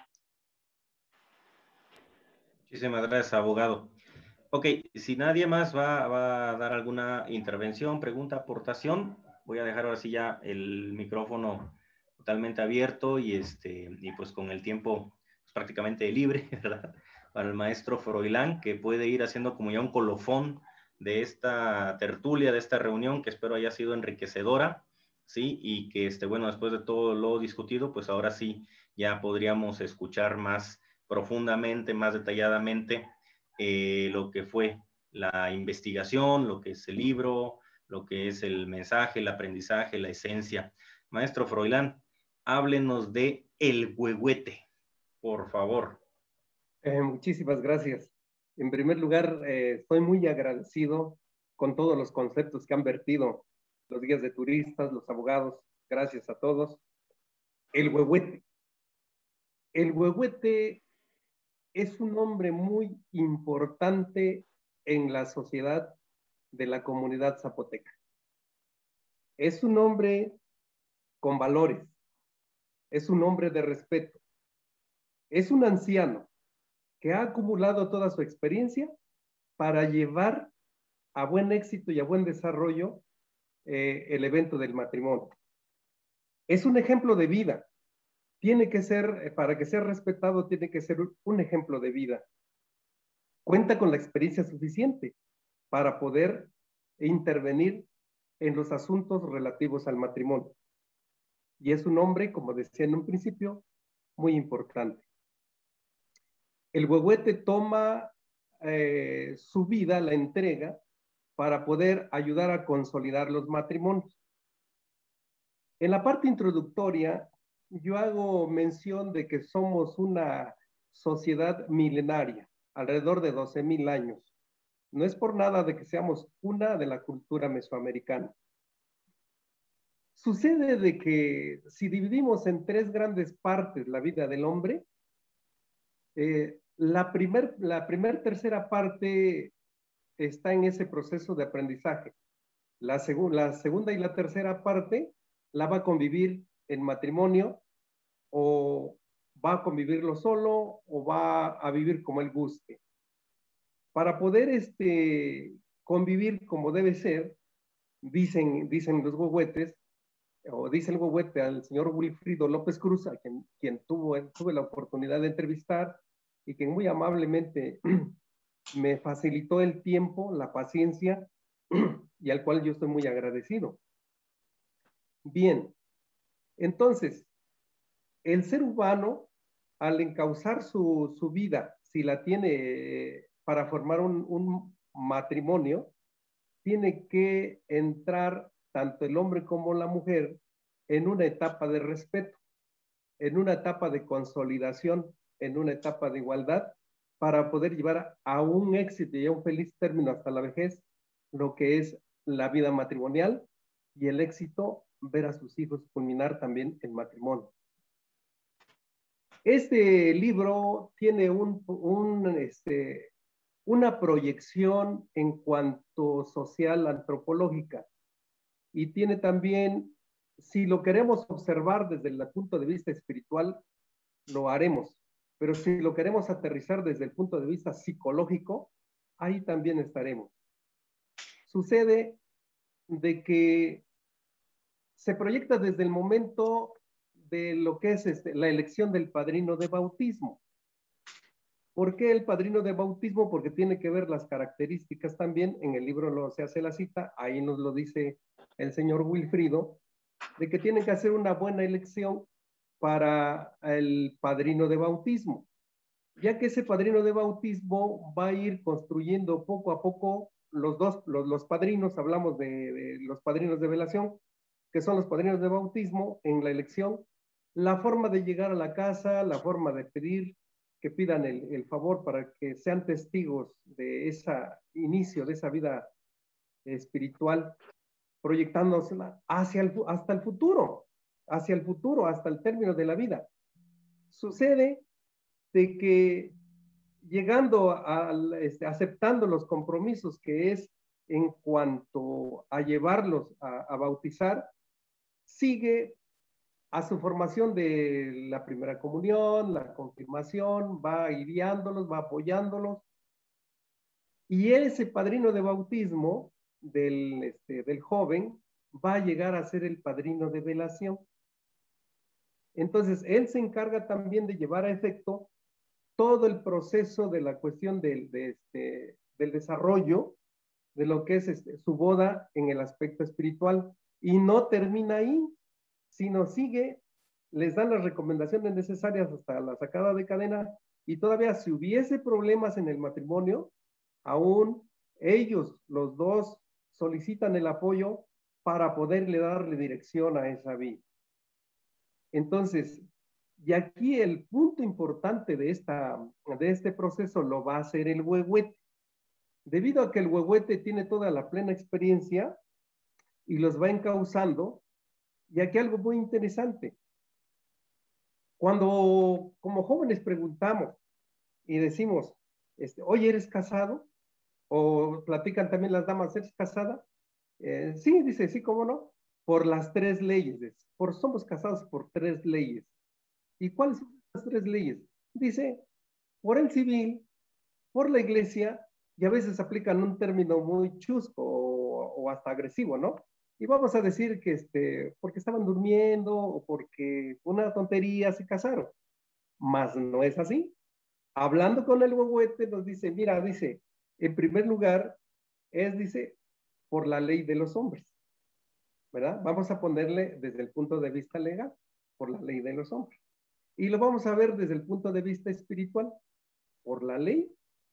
Muchísimas gracias, abogado. Ok, si nadie más va a dar alguna intervención, pregunta, aportación, voy a dejar ahora sí ya el micrófono totalmente abierto y pues con el tiempo pues, prácticamente libre, ¿verdad? Para el maestro Froilán, que puede ir haciendo como ya un colofón de esta tertulia, de esta reunión, que espero haya sido enriquecedora, ¿sí? Y que, bueno, después de todo lo discutido, pues ahora sí ya podríamos escuchar más profundamente, más detalladamente lo que fue la investigación, lo que es el libro, lo que es el mensaje, el aprendizaje, la esencia. Maestro Froilán, háblenos de el huehuete, por favor. Muchísimas gracias. En primer lugar, estoy muy agradecido con todos los conceptos que han vertido los guías de turistas, los abogados. Gracias a todos. El huehuete. El huehuete es un hombre muy importante en la sociedad de la comunidad zapoteca. Es un hombre con valores, es un hombre de respeto, es un anciano que ha acumulado toda su experiencia para llevar a buen éxito y a buen desarrollo el evento del matrimonio. Es un ejemplo de vida. Tiene que ser, para que sea respetado, tiene que ser un ejemplo de vida. Cuenta con la experiencia suficiente para poder intervenir en los asuntos relativos al matrimonio. Y es un hombre, como decía en un principio, muy importante. El huehuete toma su vida, la entrega, para poder ayudar a consolidar los matrimonios. En la parte introductoria, yo hago mención de que somos una sociedad milenaria, alrededor de 12,000 años. No es por nada de que seamos una de la cultura mesoamericana. Sucede de que si dividimos en 3 grandes partes la vida del hombre, la tercera parte está en ese proceso de aprendizaje. La segunda y la tercera parte la va a convivir en matrimonio, o va a convivirlo solo, o va a vivir como él guste. Para poder convivir como debe ser, dicen los huehuetes, o dice el huehuete al señor Wilfrido López Cruz, a quien tuve la oportunidad de entrevistar, y quien muy amablemente me facilitó el tiempo, la paciencia, y al cual yo estoy muy agradecido. Bien, entonces, el ser humano, al encauzar su vida, si la tiene para formar un matrimonio, tiene que entrar tanto el hombre como la mujer en una etapa de respeto, en una etapa de consolidación, en una etapa de igualdad, para poder llevar a un éxito y a un feliz término hasta la vejez lo que es la vida matrimonial, y el éxito, ver a sus hijos culminar también el matrimonio. Este libro tiene una proyección en cuanto social antropológica, y tiene también, si lo queremos observar desde el punto de vista espiritual, lo haremos, pero si lo queremos aterrizar desde el punto de vista psicológico, ahí también estaremos. Sucede de que se proyecta desde el momento de lo que es la elección del padrino de bautismo. ¿Por qué el padrino de bautismo? Porque tiene que ver las características también, en el libro se hace la cita, ahí nos lo dice el señor Wilfrido, de que tienen que hacer una buena elección para el padrino de bautismo, ya que ese padrino de bautismo va a ir construyendo poco a poco los padrinos. Hablamos de los padrinos de velación, que son los padrinos de bautismo, en la elección, la forma de llegar a la casa, la forma de pedir, que pidan el favor para que sean testigos de ese inicio, de esa vida espiritual, proyectándosela hasta el futuro, hasta el término de la vida. Sucede de que llegando aceptando los compromisos que es en cuanto a llevarlos a bautizar, sigue a su formación de la primera comunión, la confirmación, va guiándolos, va apoyándolos, y ese padrino de bautismo del joven va a llegar a ser el padrino de velación. Entonces, él se encarga también de llevar a efecto todo el proceso de la cuestión del desarrollo de lo que es su boda en el aspecto espiritual, y no termina ahí, sino sigue, les dan las recomendaciones necesarias hasta la sacada de cadena, y todavía si hubiese problemas en el matrimonio, aún ellos, los dos, solicitan el apoyo para poderle darle dirección a esa vida. Entonces, Y aquí el punto importante de este proceso lo va a hacer el huehuete. Debido a que el huehuete tiene toda la plena experiencia y los va encauzando, y aquí algo muy interesante. Cuando como jóvenes preguntamos y decimos, oye, ¿eres casado? O platican también las damas, ¿eres casada? Sí, dice, sí, ¿cómo no? Por las 3 leyes. Somos casados por 3 leyes. ¿Y cuáles son las 3 leyes? Dice, por el civil, por la iglesia, y a veces aplican un término muy chusco o hasta agresivo, ¿no? Y vamos a decir que porque estaban durmiendo o porque una tontería se casaron. Mas no es así. Hablando con el huehuete nos dice, mira, dice, en primer lugar, dice, por la ley de los hombres, ¿verdad? Vamos a ponerle desde el punto de vista legal, por la ley de los hombres. Y lo vamos a ver desde el punto de vista espiritual, por la ley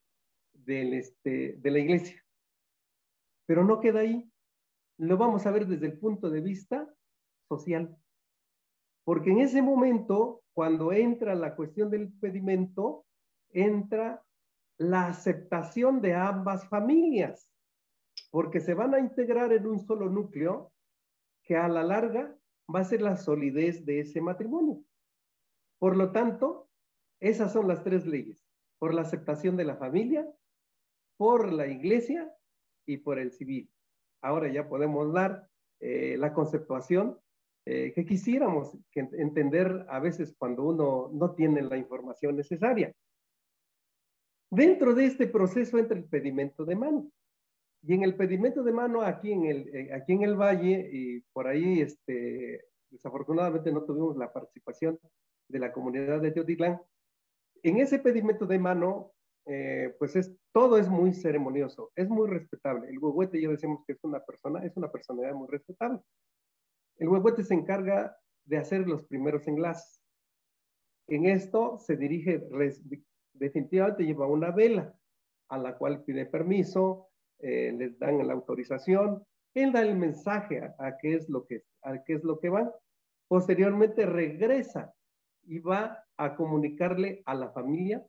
de la iglesia. Pero no queda ahí. Lo vamos a ver desde el punto de vista social. Porque en ese momento, cuando entra la cuestión del impedimento, entra la aceptación de ambas familias, porque se van a integrar en un solo núcleo que a la larga va a ser la solidez de ese matrimonio. Por lo tanto, esas son las 3 leyes: por la aceptación de la familia, por la iglesia y por el civil. Ahora ya podemos dar la conceptuación que quisiéramos entender a veces cuando uno no tiene la información necesaria. Dentro de este proceso entra el pedimento de mano. Y en el pedimento de mano, aquí en el Valle, y por ahí desafortunadamente no tuvimos la participación de la comunidad de Teotitlán. En ese pedimento de mano, pues todo es muy ceremonioso, es muy respetable. El huehuete, ya decimos que es una personalidad muy respetable. El huehuete se encarga de hacer los primeros enlaces. En esto se dirige, definitivamente lleva una vela, a la cual pide permiso, les dan la autorización, él da el mensaje a qué es lo que van. Posteriormente regresa y va a comunicarle a la familia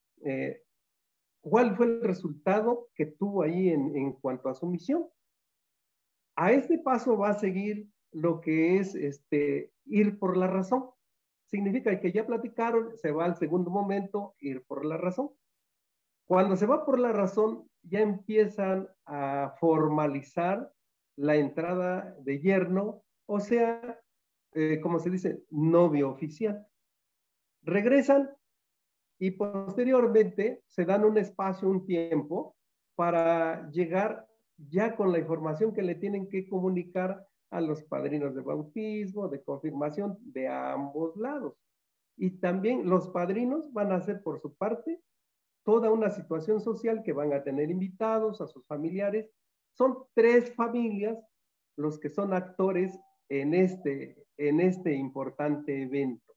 cuál fue el resultado que tuvo ahí en cuanto a su misión. A este paso va a seguir lo que es ir por la razón. Significa que ya platicaron, se va al segundo momento, ir por la razón. Cuando se va por la razón, ya empiezan a formalizar la entrada de yerno, o sea, como se dice, novio oficial. Regresan y posteriormente se dan un espacio, un tiempo, para llegar ya con la información que le tienen que comunicar a los padrinos de bautismo, de confirmación, de ambos lados. Y también los padrinos van a hacer por su parte toda una situación social que van a tener invitados a sus familiares. Son 3 familias los que son actores en este importante evento.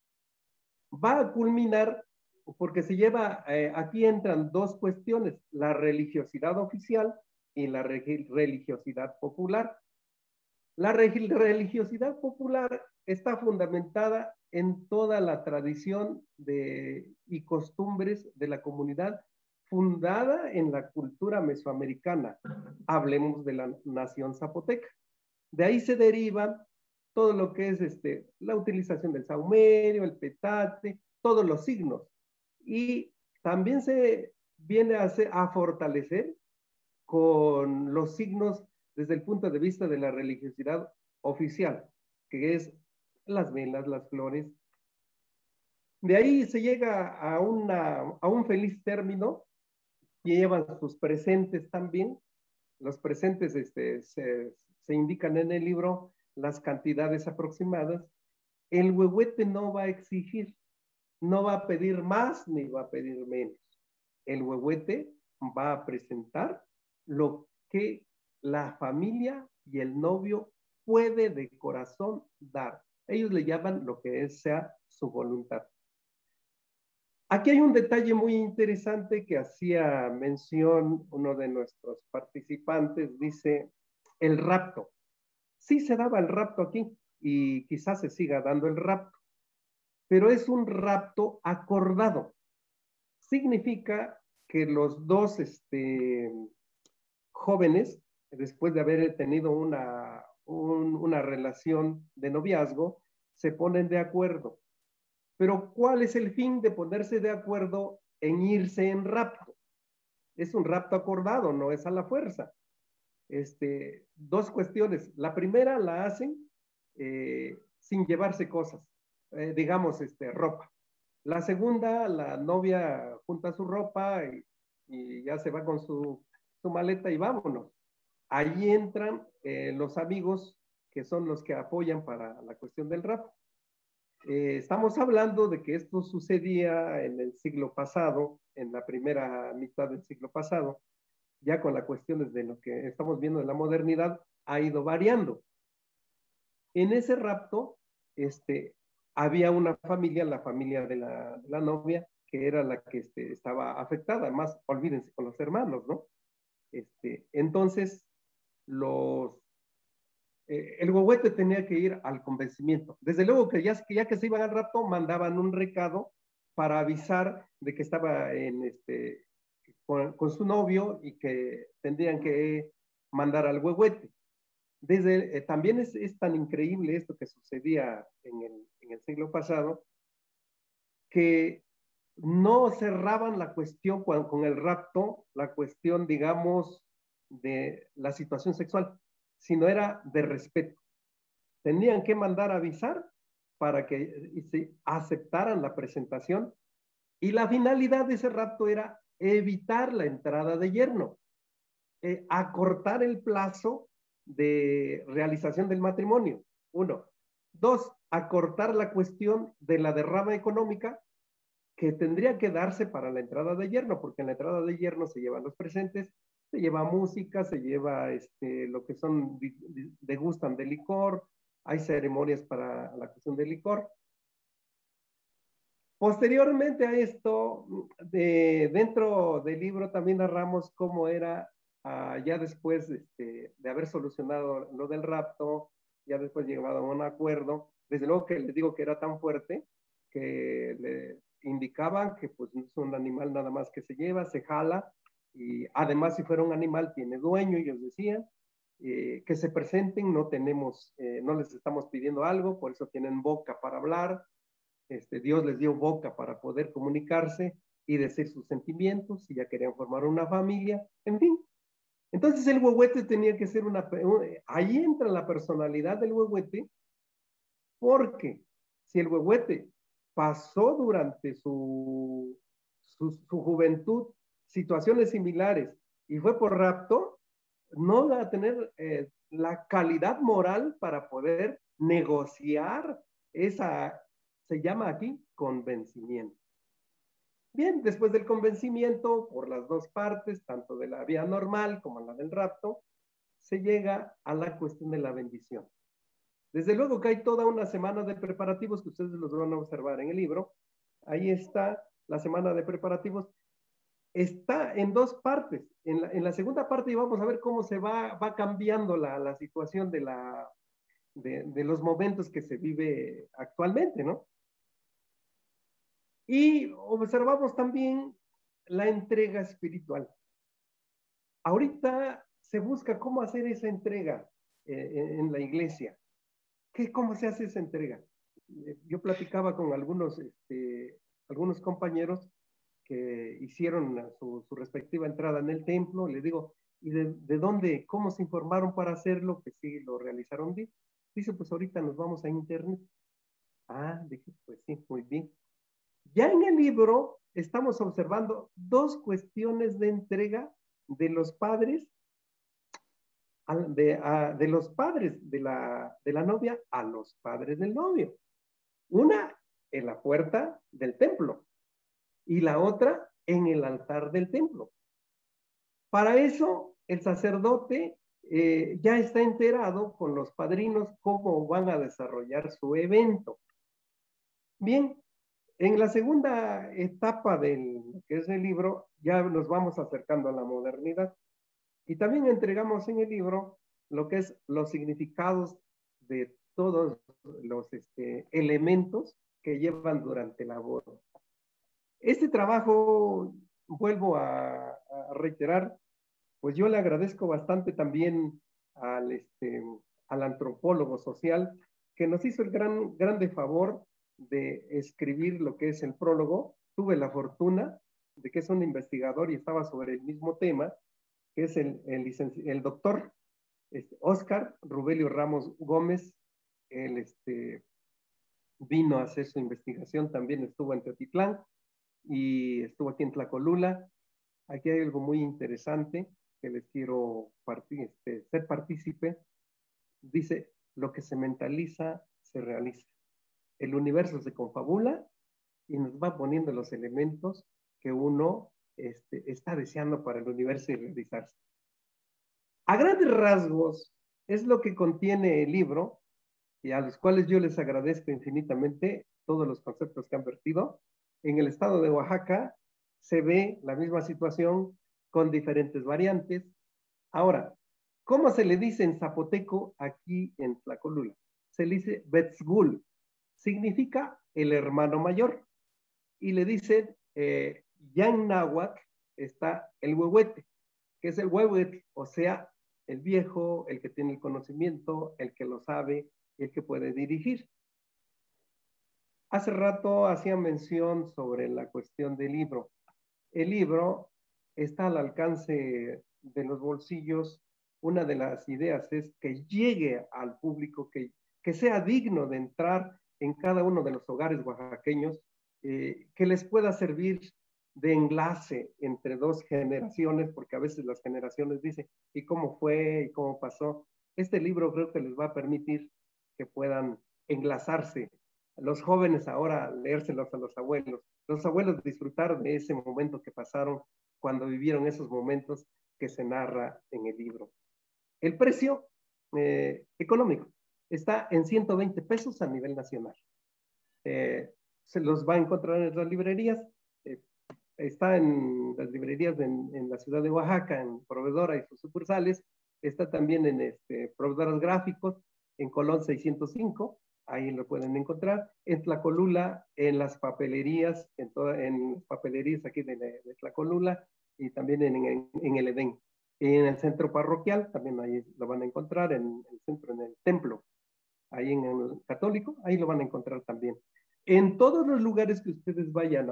Va a culminar porque se lleva, aquí entran 2 cuestiones, la religiosidad oficial y la religiosidad popular. La religiosidad popular está fundamentada en toda la tradición y costumbres de la comunidad, fundada en la cultura mesoamericana. Hablemos de la nación zapoteca. De ahí se deriva todo lo que es la utilización del saumerio, el petate, todos los signos. Y también se viene a fortalecer con los signos desde el punto de vista de la religiosidad oficial, que es las velas, las flores. De ahí se llega a un feliz término, y llevan sus presentes también. Los presentes se indican en el libro las cantidades aproximadas. El huehuete no va a exigir, no va a pedir más ni va a pedir menos. El huehuete va a presentar lo que la familia y el novio puede de corazón dar. Ellos le llaman lo que sea su voluntad. Aquí hay un detalle muy interesante que hacía mención uno de nuestros participantes, dice el rapto. Sí se daba el rapto aquí y quizás se siga dando el rapto. pero es un rapto acordado. Significa que los dos jóvenes, después de haber tenido una relación de noviazgo, se ponen de acuerdo. Pero ¿cuál es el fin de ponerse de acuerdo en irse en rapto? Es un rapto acordado, no es a la fuerza. Dos cuestiones. La primera la hacen sin llevarse cosas, digamos, ropa. La segunda, la novia junta su ropa y ya se va con su maleta y vámonos. Ahí entran los amigos que son los que apoyan para la cuestión del rapto. Estamos hablando de que esto sucedía en el siglo pasado, en la primera mitad del siglo pasado. Ya con las cuestiones de lo que estamos viendo en la modernidad, ha ido variando. En ese rapto, había una familia, la familia de la novia, que era la que estaba afectada. Además, olvídense con los hermanos, ¿no? Entonces, el huehuete tenía que ir al convencimiento. Desde luego que ya que se iban al rapto, mandaban un recado para avisar de que estaba con su novio y que tendrían que mandar al huehuete. También es tan increíble esto que sucedía en el siglo pasado, que no cerraban la cuestión con el rapto, la cuestión, digamos, de la situación sexual, sino era de respeto. Tenían que mandar a avisar para que se aceptaran la presentación, y la finalidad de ese rapto era evitar la entrada de yerno, acortar el plazo de realización del matrimonio, 1. 2, acortar la cuestión de la derrama económica que tendría que darse para la entrada de yerno, porque en la entrada de yerno se llevan los presentes, se lleva música, se lleva lo que son, degustan de licor, hay ceremonias para la cuestión del licor. Posteriormente a esto, dentro del libro también narramos cómo era ya después de haber solucionado lo del rapto, ya después llegado a un acuerdo. Desde luego que les digo que era tan fuerte que le indicaban que pues no es un animal nada más que se lleva, se jala, y además si fuera un animal tiene dueño, ellos decían, que se presenten, no les estamos pidiendo algo, por eso tienen boca para hablar. Dios les dio boca para poder comunicarse y decir sus sentimientos, si ya querían formar una familia, en fin. Entonces el huehuete tenía que ser ahí entra la personalidad del huehuete, porque si el huehuete pasó durante su juventud situaciones similares y fue por rapto, no va a tener la calidad moral para poder negociar se llama aquí convencimiento. Bien, después del convencimiento por las dos partes, tanto de la vía normal como la del rapto, se llega a la cuestión de la bendición. Desde luego que hay toda una semana de preparativos que ustedes los van a observar en el libro. Ahí está la semana de preparativos. Está en dos partes. En la segunda parte vamos a ver cómo se va cambiando la situación de los momentos que se vive actualmente, ¿no? Y observamos también la entrega espiritual. Ahorita se busca cómo hacer esa entrega en la iglesia. ¿Cómo se hace esa entrega? Yo platicaba con algunos compañeros que hicieron su respectiva entrada en el templo. Les digo, ¿y de dónde, cómo se informaron para hacerlo? Que sí, lo realizaron bien. Dice, pues ahorita nos vamos a internet. Ah, dije, pues sí, muy bien. Ya en el libro estamos observando dos cuestiones de entrega de los padres, de los padres de la novia a los padres del novio. Una en la puerta del templo y la otra en el altar del templo. Para eso, el sacerdote ya está enterado con los padrinos cómo van a desarrollar su evento. Bien, en la segunda etapa que es el libro, ya nos vamos acercando a la modernidad. Y también entregamos en el libro lo que es los significados de todos los elementos que llevan durante la boda. Este trabajo, vuelvo a reiterar, pues yo le agradezco bastante también al antropólogo social que nos hizo el grande favor de escribir lo que es el prólogo. Tuve la fortuna de que es un investigador y estaba sobre el mismo tema, que es el doctor Óscar Rubelio Ramos Gómez. Él vino a hacer su investigación, también estuvo en Teotitlán y estuvo aquí en Tlacolula. Aquí hay algo muy interesante que les quiero ser partícipe. Dice, lo que se mentaliza se realiza. El universo se confabula y nos va poniendo los elementos que uno está deseando para el universo y realizarse. A grandes rasgos es lo que contiene el libro, y a los cuales yo les agradezco infinitamente todos los conceptos que han vertido. En el estado de Oaxaca se ve la misma situación con diferentes variantes. Ahora, ¿cómo se le dice en zapoteco aquí en Tlacolula? Se le dice Betzgul, significa el hermano mayor. Y le dicen, Yan Náhuac está el huehuete, que es el huehuete, o sea, el viejo, el que tiene el conocimiento, el que lo sabe y el que puede dirigir. Hace rato hacía mención sobre la cuestión del libro. El libro está al alcance de los bolsillos. Una de las ideas es que llegue al público, que sea digno de entrar en cada uno de los hogares oaxaqueños, que les pueda servir de enlace entre dos generaciones, porque a veces las generaciones dicen, ¿y cómo fue? ¿Y cómo pasó? Este libro creo que les va a permitir que puedan enlazarse. Los jóvenes ahora leérselos a los abuelos disfrutar de ese momento que pasaron cuando vivieron esos momentos que se narra en el libro. El precio económico está en 120 pesos a nivel nacional. Se los va a encontrar en las librerías. Está en las librerías en la ciudad de Oaxaca, en Proveedora y sus sucursales. Está también en Proveedoras Gráficos, en Colón 605. Ahí lo pueden encontrar. En Tlacolula, en las papelerías, en las papelerías aquí de Tlacolula, y también en el Edén. En el centro parroquial, también ahí lo van a encontrar, en el centro, en el templo, ahí en el católico, ahí lo van a encontrar también. En todos los lugares que ustedes vayan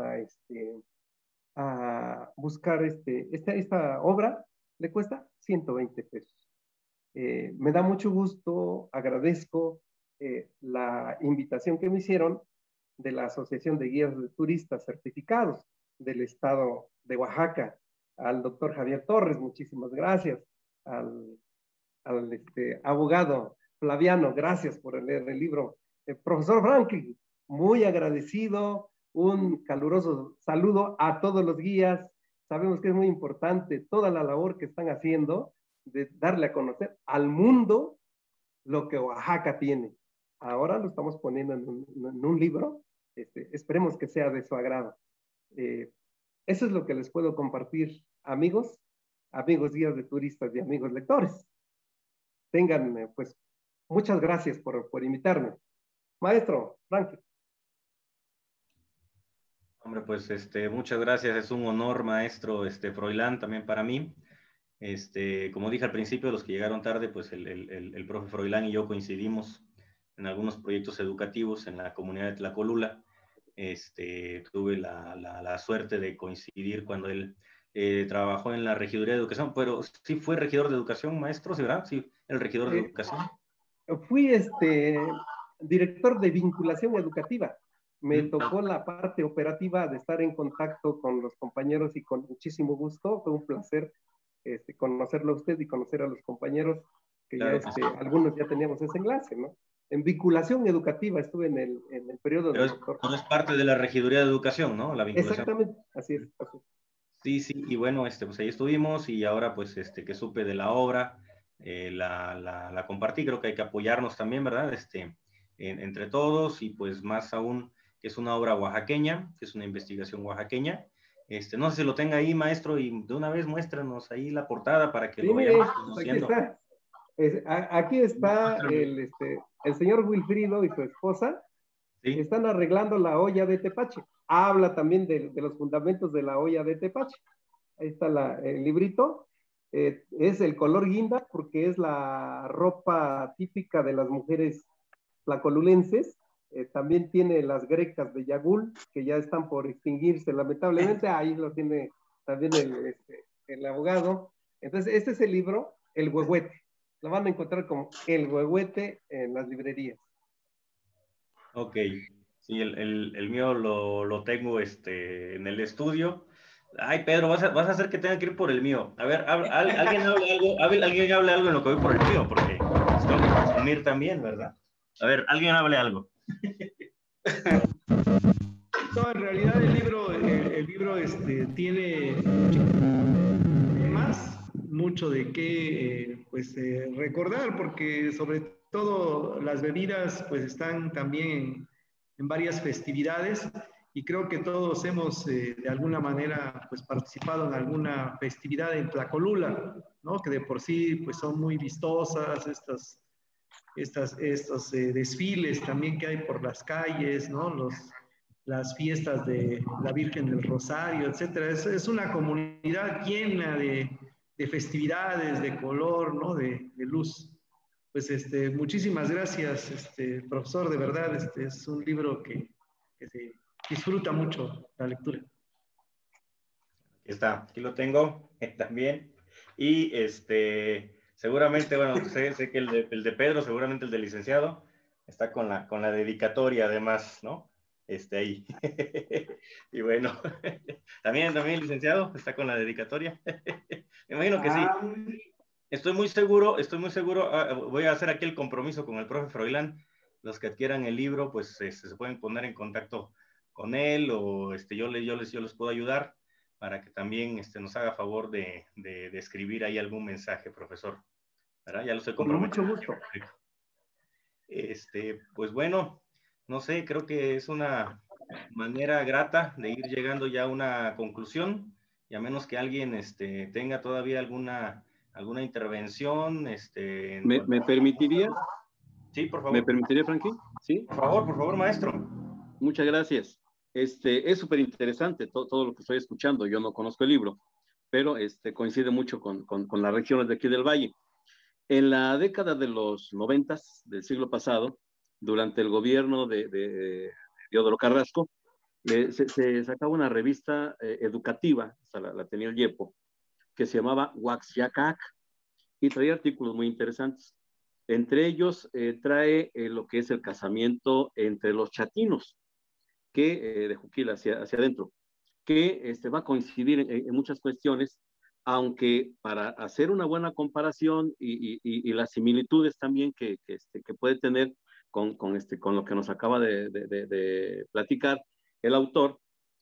a buscar esta obra, le cuesta 120 pesos. Me da mucho gusto, agradezco la invitación que me hicieron de la Asociación de Guías de Turistas Certificados del Estado de Oaxaca, al doctor Javier Torres, muchísimas gracias, al abogado Flaviano, gracias por leer el libro, profesor Franklin, muy agradecido, un caluroso saludo a todos los guías. Sabemos que es muy importante toda la labor que están haciendo de darle a conocer al mundo lo que Oaxaca tiene. Ahora lo estamos poniendo en un libro, esperemos que sea de su agrado. Eso es lo que les puedo compartir, amigos guías de turistas y amigos lectores. Tengan, pues, muchas gracias por invitarme. Maestro, Franklin. Hombre, pues muchas gracias, es un honor, maestro Froilán, también para mí. Como dije al principio, los que llegaron tarde, pues el profe Froilán y yo coincidimos en algunos proyectos educativos en la comunidad de Tlacolula. Tuve la suerte de coincidir cuando él trabajó en la regiduría de educación, pero sí fue regidor de educación, maestro, ¿sí, verdad? Sí, el regidor de educación. Fui director de vinculación educativa. Me tocó la parte operativa de estar en contacto con los compañeros y con muchísimo gusto. Fue un placer conocerlo a usted y conocer a los compañeros que claro, ya algunos ya teníamos ese enlace, ¿no? En vinculación educativa estuve en el periodo de doctor. No es parte de la regiduría de educación, ¿no? La vinculación. Exactamente, así es. Sí, sí, y bueno, pues ahí estuvimos y ahora pues que supe de la obra, la compartí, creo que hay que apoyarnos también, ¿verdad? Entre todos y pues más aún que es una obra oaxaqueña, que es una investigación oaxaqueña. No sé si lo tenga ahí, maestro, y de una vez muéstranos ahí la portada para que sí, lo vayamos conociendo. Aquí está el señor Wilfrido y su esposa Sí. Están arreglando la olla de tepache. Habla también de los fundamentos de la olla de tepache. Ahí está el librito. Es el color guinda porque es la ropa típica de las mujeres tlacolulenses. También tiene las grecas de Yagul, que ya están por extinguirse, lamentablemente. Ahí lo tiene también el abogado. Entonces, este es el libro, El Huehuete. Lo van a encontrar como El Huehuete en las librerías. Ok, sí, el mío lo tengo en el estudio. Ay, Pedro, vas a hacer que tenga que ir por el mío. A ver, alguien hable algo en lo que voy por el mío, porque tengo que consumir también, ¿verdad? A ver, alguien hable algo. No, en realidad el libro tiene temas, mucho de qué recordar, porque sobre todo las bebidas pues están también en varias festividades y creo que todos hemos de alguna manera pues participado en alguna festividad en Tlacolula, ¿no? Que de por sí pues son muy vistosas estos desfiles también que hay por las calles, ¿no? Las fiestas de la Virgen del Rosario, etcétera. Es una comunidad llena de festividades, de color, ¿no? De luz. Pues muchísimas gracias, profesor, de verdad, es un libro que se disfruta mucho la lectura. Aquí está, aquí lo tengo también. Y seguramente, bueno, sé que el de Pedro, seguramente el del licenciado, está con la dedicatoria además, ¿no? Ahí. Y bueno, también licenciado, está con la dedicatoria. Me imagino que sí. Estoy muy seguro, voy a hacer aquí el compromiso con el profe Froilán. Los que adquieran el libro, pues se pueden poner en contacto con él o yo les puedo ayudar para que también nos haga favor de escribir ahí algún mensaje, profesor. ¿Verdad? Ya lo estoy comprometiendo. Con mucho gusto. Pues bueno, no sé, creo que es una manera grata de ir llegando ya a una conclusión, y a menos que alguien tenga todavía alguna intervención. ¿Me permitiría? Sí, por favor. ¿Me permitiría, Frankie? Sí. Por favor, maestro. Muchas gracias. Es súper interesante todo lo que estoy escuchando. Yo no conozco el libro, pero coincide mucho con las regiones de aquí del Valle. En la década de los 90 del siglo pasado, durante el gobierno de Teodoro Carrasco, se sacaba una revista educativa, la tenía el Yepo, que se llamaba Huaxyacac, y traía artículos muy interesantes. Entre ellos trae lo que es el casamiento entre los chatinos, que de Juquila hacia adentro, que va a coincidir en muchas cuestiones, aunque para hacer una buena comparación y las similitudes también que puede tener con lo que nos acaba de platicar el autor,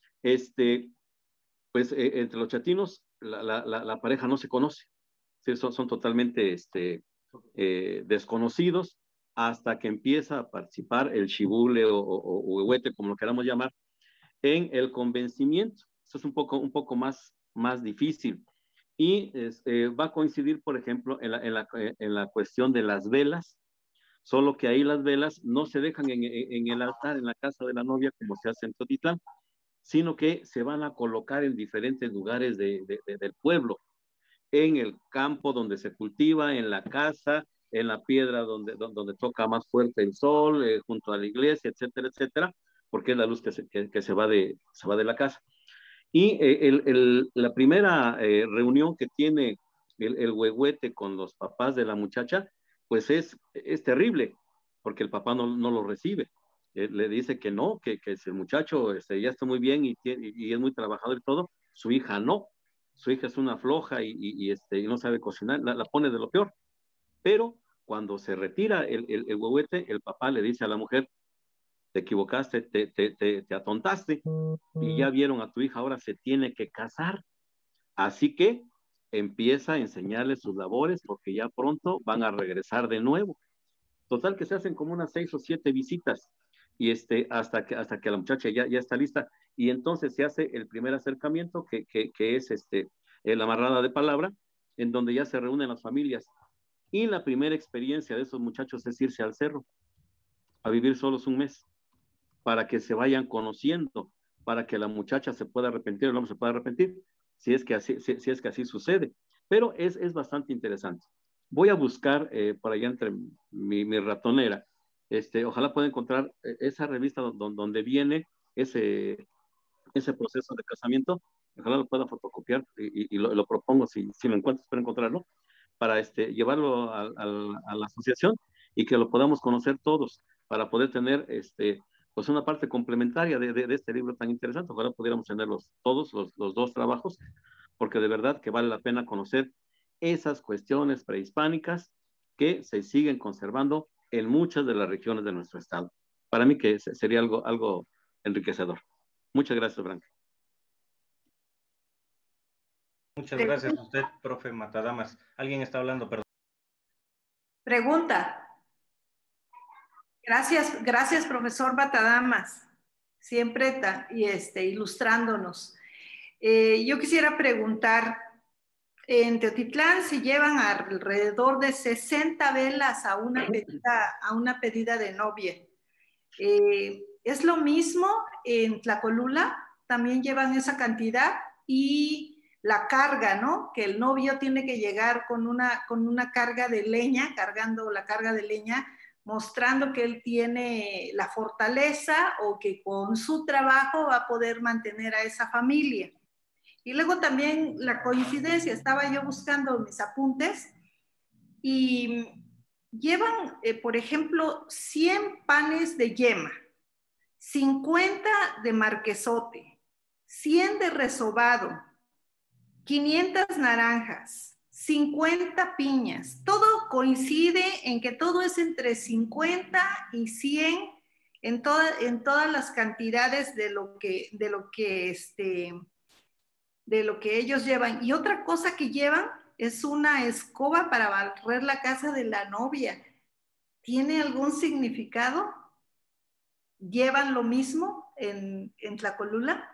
pues entre los chatinos la pareja no se conoce, ¿sí? Son totalmente desconocidos hasta que empieza a participar el chibule o huehuete, como lo queramos llamar, en el convencimiento. Eso es un poco más difícil. Y va a coincidir, por ejemplo, en la cuestión de las velas, solo que ahí las velas no se dejan en el altar, en la casa de la novia, como se hace en Totitlán, sino que se van a colocar en diferentes lugares del pueblo, en el campo donde se cultiva, en la casa, en la piedra donde toca más fuerte el sol, junto a la iglesia, etcétera, etcétera, porque es la luz que se va de la casa. Y la primera reunión que tiene el huehuete con los papás de la muchacha, pues es terrible, porque el papá no lo recibe. Le dice que no, que si el muchacho ya está muy bien y es muy trabajador y todo, su hija no. Su hija es una floja y no sabe cocinar, la pone de lo peor. Pero cuando se retira el huehuete, el papá le dice a la mujer: te equivocaste, te atontaste, y ya vieron a tu hija, ahora se tiene que casar. Así que empieza a enseñarle sus labores, porque ya pronto van a regresar de nuevo. Total que se hacen como unas 6 o 7 visitas, y hasta que la muchacha ya está lista, y entonces se hace el primer acercamiento, que es la amarrada de palabra, en donde ya se reúnen las familias. Y la primera experiencia de esos muchachos es irse al cerro, a vivir solos un mes. para que se vayan conociendo, para que la muchacha se pueda arrepentir o el hombre se pueda arrepentir, si es que así sucede. Pero es bastante interesante. Voy a buscar por allá entre mi ratonera, ojalá pueda encontrar esa revista donde viene ese proceso de casamiento, ojalá lo pueda fotocopiar y lo propongo, si lo encuentro, espero encontrarlo, para llevarlo a la asociación y que lo podamos conocer todos, para poder tener pues una parte complementaria de este libro tan interesante. Ojalá pudiéramos tener todos los dos trabajos, porque de verdad que vale la pena conocer esas cuestiones prehispánicas que se siguen conservando en muchas de las regiones de nuestro estado. Para mí que sería algo enriquecedor. Muchas gracias, Branca. Muchas gracias a usted, profe Matadamas. ¿Alguien está hablando? Perdón. Pregunta. Gracias, profesor Matadamas. Siempre ilustrándonos. Yo quisiera preguntar, en Teotitlán se llevan alrededor de 60 velas a una pedida de novia. ¿Es lo mismo en Tlacolula? También llevan esa cantidad y la carga, ¿no? Que el novio tiene que llegar con una carga de leña, cargando la carga de leña, mostrando que él tiene la fortaleza o que con su trabajo va a poder mantener a esa familia. Y luego también la coincidencia, estaba yo buscando mis apuntes y llevan, por ejemplo, 100 panes de yema, 50 de marquesote, 100 de resobado, 500 naranjas, 50 piñas. Todo coincide en que todo es entre 50 y 100 en todas las cantidades de lo que ellos llevan. Y otra cosa que llevan es una escoba para barrer la casa de la novia. ¿Tiene algún significado? ¿Llevan lo mismo en Tlacolula?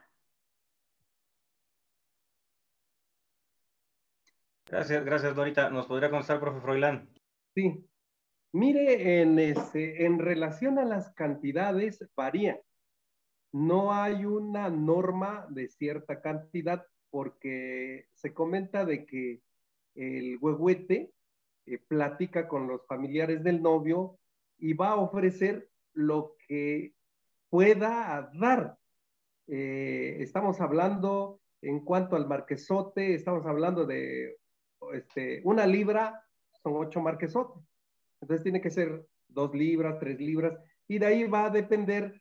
Gracias, Dorita. ¿Nos podría contestar, profe Froilán? Sí. Mire, en relación a las cantidades, varía. No hay una norma de cierta cantidad, porque se comenta de que el huehuete platica con los familiares del novio y va a ofrecer lo que pueda dar. Estamos hablando, en cuanto al marquesote, estamos hablando de una libra, son 8 marquesotes. Entonces tiene que ser 2 libras, 3 libras, y de ahí va a depender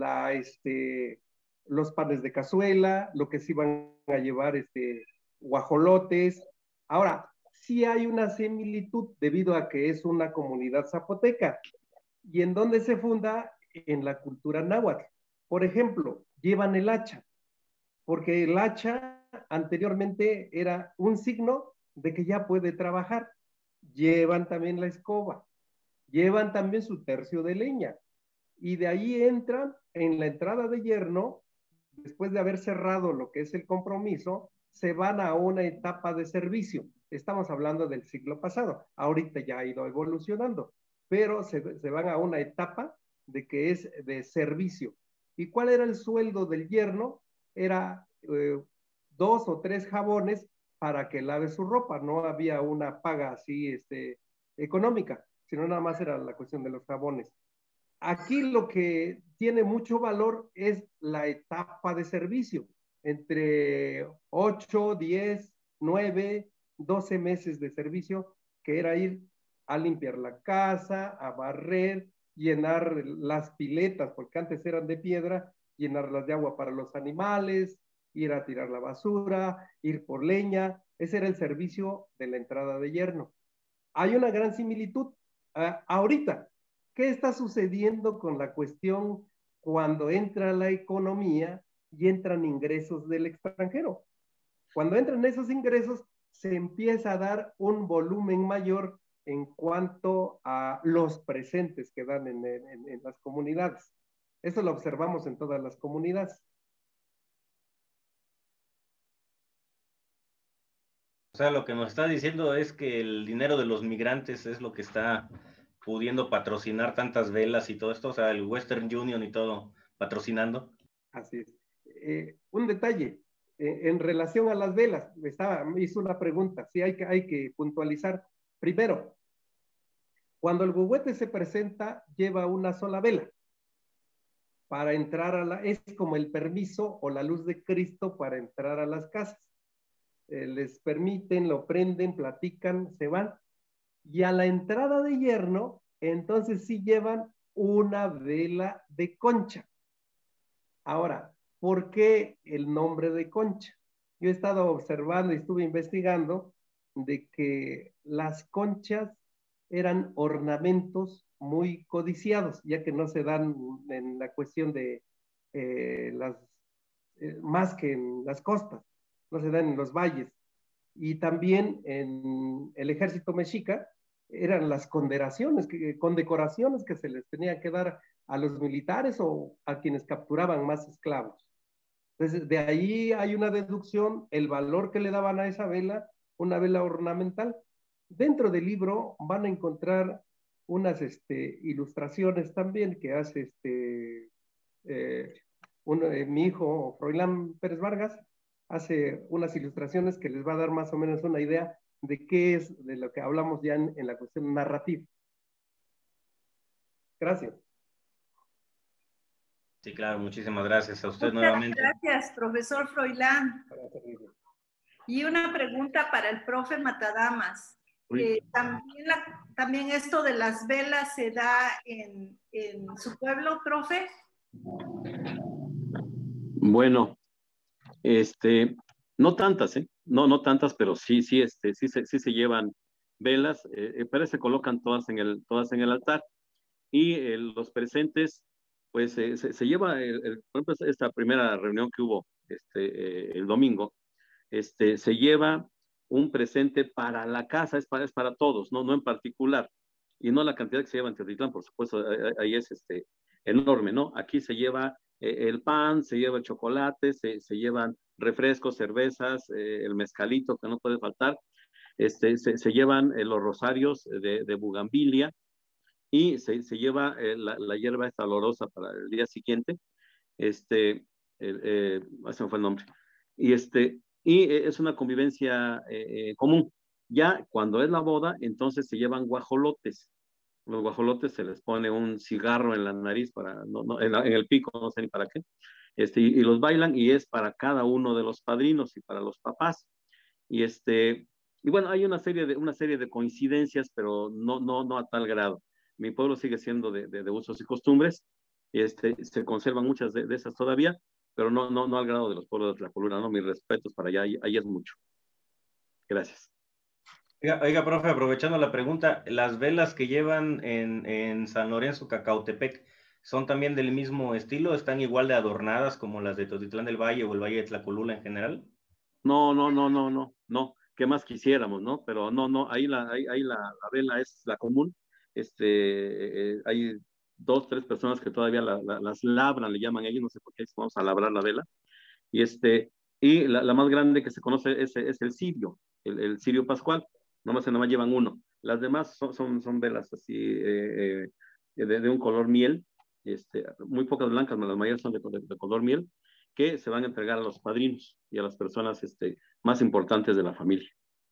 los panes de cazuela, lo que sí van a llevar guajolotes. Ahora, sí hay una similitud debido a que es una comunidad zapoteca. ¿Y en dónde se funda? En la cultura náhuatl. Por ejemplo, llevan el hacha, porque el hacha anteriormente era un signo de que ya puede trabajar. Llevan también la escoba, llevan también su tercio de leña, y de ahí entran en la entrada de yerno. Después de haber cerrado lo que es el compromiso, se van a una etapa de servicio. Estamos hablando del siglo pasado, ahorita ya ha ido evolucionando, pero se van a una etapa de que es de servicio. ¿Y cuál era el sueldo del yerno? Era 2 o 3 jabones para que lave su ropa. No había una paga así económica, sino nada más era la cuestión de los jabones. Aquí lo que tiene mucho valor es la etapa de servicio, entre 8, 10, 9, 12 meses de servicio, que era ir a limpiar la casa, a barrer, llenar las piletas, porque antes eran de piedra, llenarlas de agua para los animales, ir a tirar la basura, ir por leña. Ese era el servicio de la entrada de yerno. Hay una gran similitud. Ahorita, ¿qué está sucediendo con la cuestión cuando entra la economía y entran ingresos del extranjero? Cuando entran esos ingresos, se empieza a dar un volumen mayor en cuanto a los presentes que dan en las comunidades. Eso lo observamos en todas las comunidades. O sea, lo que nos está diciendo es que el dinero de los migrantes es lo que está pudiendo patrocinar tantas velas y todo esto, o sea, el Western Union y todo, patrocinando. Así es. Un detalle, en relación a las velas, me hizo una pregunta, sí hay que puntualizar. Primero, cuando el huehuete se presenta, lleva una sola vela para entrar es como el permiso o la luz de Cristo para entrar a las casas. Les permiten, lo prenden, platican, se van. Y a la entrada de yerno, entonces sí llevan una vela de concha. Ahora, ¿por qué el nombre de concha? Yo he estado observando y estuve investigando de que las conchas eran ornamentos muy codiciados, ya que no se dan en la cuestión de más que en las costas, no se dan en los valles. Y también en el ejército mexica eran las condecoraciones que se les tenía que dar a los militares o a quienes capturaban más esclavos. Entonces, de ahí hay una deducción, el valor que le daban a esa vela, una vela ornamental. Dentro del libro van a encontrar unas ilustraciones también que hace mi hijo, Froilán Pérez Vargas, hace unas ilustraciones que les va a dar más o menos una idea de qué es de lo que hablamos ya en la cuestión narrativa. Gracias. Sí, claro, muchísimas gracias a usted Muchas nuevamente. Gracias, profesor Froilán. Y una pregunta para el profe Matadamas. También esto de las velas se da en su pueblo, profe. Bueno, no tantas, no tantas, pero sí se llevan velas, pero se colocan todas en el altar. Y los presentes, pues se lleva, por ejemplo, esta primera reunión que hubo el domingo, se lleva un presente para la casa, es para todos, no en particular, y no la cantidad que se lleva en Teotitlán, por supuesto, ahí es enorme, ¿no? Aquí se lleva el pan, se lleva el chocolate, se llevan refrescos, cervezas, el mezcalito que no puede faltar, se llevan los rosarios de bugambilia, y se lleva la hierba esta olorosa para el día siguiente, ese me fue el nombre, y es una convivencia común. Ya cuando es la boda, entonces se llevan guajolotes. Los guajolotes se les pone un cigarro en la nariz, en el pico, no sé ni para qué, y los bailan, y es para cada uno de los padrinos y para los papás. Y bueno, hay una serie de coincidencias, pero no a tal grado. Mi pueblo sigue siendo de usos y costumbres, se conservan muchas de esas todavía, pero no al grado de los pueblos de Tlacolula, ¿no? Mis respetos para allá, ahí es mucho. Gracias. Oiga, profe, aprovechando la pregunta, ¿las velas que llevan en San Lorenzo, Cacautepec, son también del mismo estilo? ¿Están igual de adornadas como las de Teotitlán del Valle o el Valle de Tlacolula en general? No. ¿Qué más quisiéramos, no? Pero no, ahí la vela es la común. Hay 2, 3 personas que todavía las labran, le llaman ellos, no sé por qué vamos a labrar la vela. Y la más grande que se conoce es el cirio, el cirio pascual. Nomás llevan uno. Las demás son velas así de un color miel, muy pocas blancas, las mayores son de color miel, que se van a entregar a los padrinos y a las personas más importantes de la familia.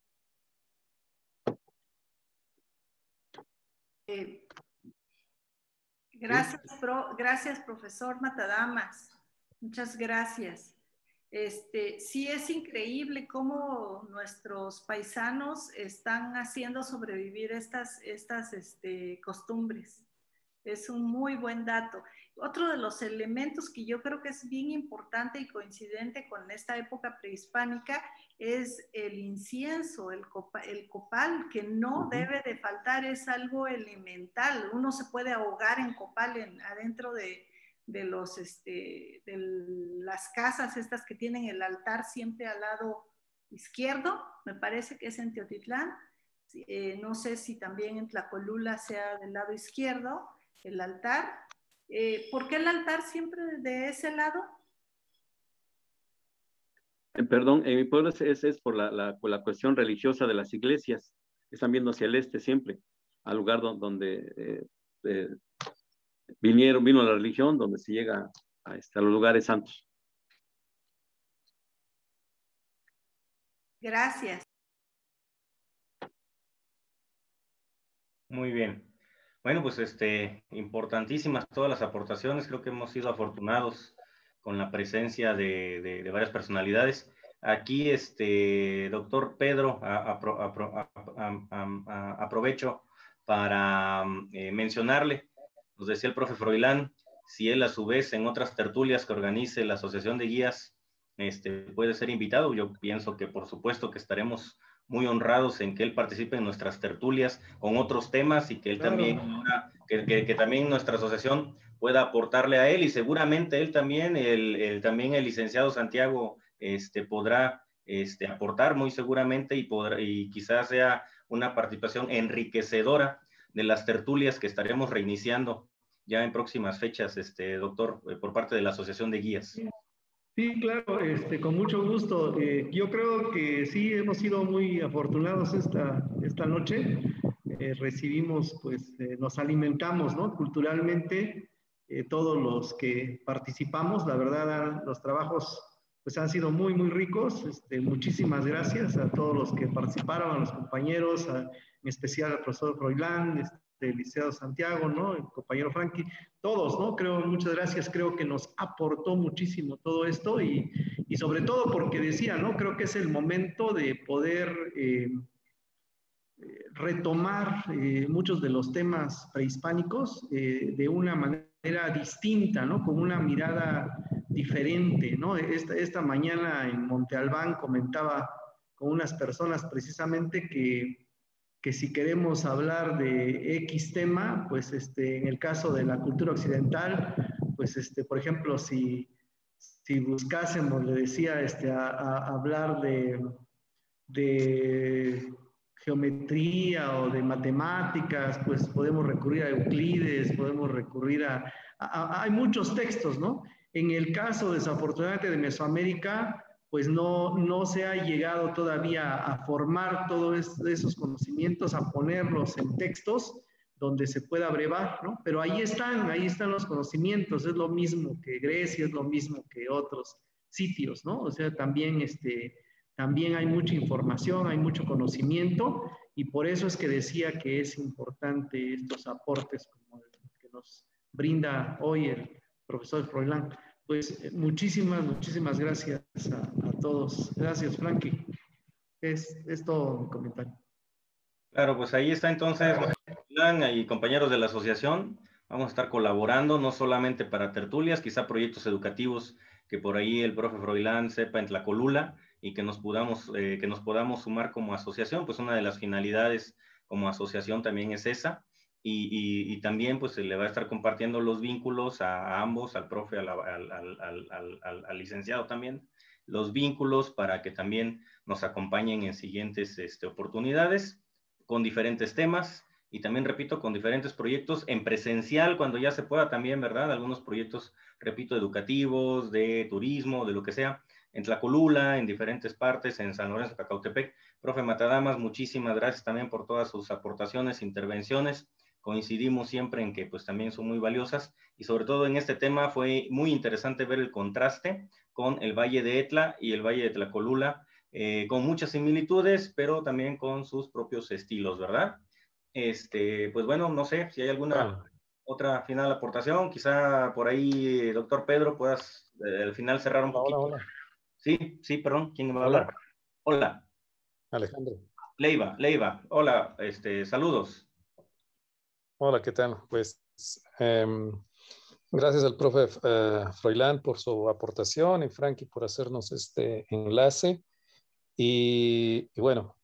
Gracias, profesor Matadamas. Muchas gracias. Sí, es increíble cómo nuestros paisanos están haciendo sobrevivir estas costumbres. Es un muy buen dato. Otro de los elementos que yo creo que es bien importante y coincidente con esta época prehispánica es el incienso, el copal, que no debe de faltar, es algo elemental. Uno se puede ahogar en copal adentro de las casas estas que tienen el altar siempre al lado izquierdo, me parece que es en Teotitlán, no sé si también en Tlacolula sea del lado izquierdo el altar. ¿Por qué el altar siempre de ese lado? Perdón, en mi pueblo es por la cuestión religiosa de las iglesias. Están viendo hacia el este siempre, al lugar donde vino la religión, donde se llega los lugares santos. Gracias. Muy bien. Bueno, pues importantísimas todas las aportaciones. Creo que hemos sido afortunados con la presencia de varias personalidades. Aquí, doctor Pedro, aprovecho para mencionarle, nos decía el profe Froilán, si él a su vez en otras tertulias que organice la Asociación de Guías puede ser invitado. Yo pienso que por supuesto que estaremos muy honrados en que él participe en nuestras tertulias con otros temas y que él también, que también nuestra asociación pueda aportarle a él, y seguramente él también, también el licenciado Santiago podrá aportar muy seguramente, y quizás sea una participación enriquecedora de las tertulias que estaremos reiniciando ya en próximas fechas, doctor, por parte de la Asociación de Guías. Sí, claro, con mucho gusto. Yo creo que sí hemos sido muy afortunados esta noche. Recibimos, pues, nos alimentamos, ¿no? Culturalmente, todos los que participamos. La verdad, los trabajos, pues, han sido muy, muy ricos. Muchísimas gracias a todos los que participaron, a los compañeros, en especial al profesor Froilán, el licenciado Santiago, ¿no? El compañero Frankie, todos, ¿no? Muchas gracias, creo que nos aportó muchísimo todo esto, y sobre todo porque decía, ¿no? Creo que es el momento de poder retomar muchos de los temas prehispánicos de una manera distinta, ¿no? Con una mirada diferente, ¿no? Esta mañana en Monte Albán comentaba con unas personas precisamente que si queremos hablar de X tema, pues en el caso de la cultura occidental, pues por ejemplo, si buscásemos, le decía, a hablar de geometría o de matemáticas, pues podemos recurrir a Euclides, podemos recurrir hay muchos textos, ¿no? En el caso, desafortunadamente, de Mesoamérica, pues no se ha llegado todavía a formar todos esos conocimientos, a ponerlos en textos donde se pueda brevar, ¿no? Pero ahí están los conocimientos, es lo mismo que Grecia, es lo mismo que otros sitios, ¿no? O sea, también hay mucha información, hay mucho conocimiento, y por eso es que decía que es importante estos aportes como el que nos brinda hoy el profesor Froilán. Pues muchísimas gracias a todos. Gracias, Frankie. Es todo mi comentario. Claro, pues ahí está entonces, y compañeros de la asociación, vamos a estar colaborando no solamente para tertulias, quizá proyectos educativos que por ahí el profe Froilán sepa en Tlacolula, y que nos podamos sumar como asociación. Pues una de las finalidades como asociación también es esa, y también pues se le va a estar compartiendo los vínculos a ambos, al profe, al licenciado también, los vínculos para que también nos acompañen en siguientes oportunidades con diferentes temas, y también, repito, con diferentes proyectos en presencial cuando ya se pueda también, ¿verdad? Algunos proyectos, repito, educativos, de turismo, de lo que sea, en Tlacolula, en diferentes partes, en San Lorenzo, Cacautepec. Profe Matadamas, muchísimas gracias también por todas sus aportaciones, intervenciones. Coincidimos siempre en que pues también son muy valiosas, y sobre todo en este tema fue muy interesante ver el contraste con el Valle de Etla y el Valle de Tlacolula, con muchas similitudes, pero también con sus propios estilos, ¿verdad? Pues bueno, no sé si hay alguna otra final aportación, quizá por ahí, doctor Pedro, puedas al final cerrar un poquito. Hola. Sí, perdón, ¿quién va a hablar? Hola. Alejandro. Leiva, hola, saludos. Hola, ¿qué tal? Pues gracias al profe Froilán por su aportación, y Frankie por hacernos este enlace. Y bueno,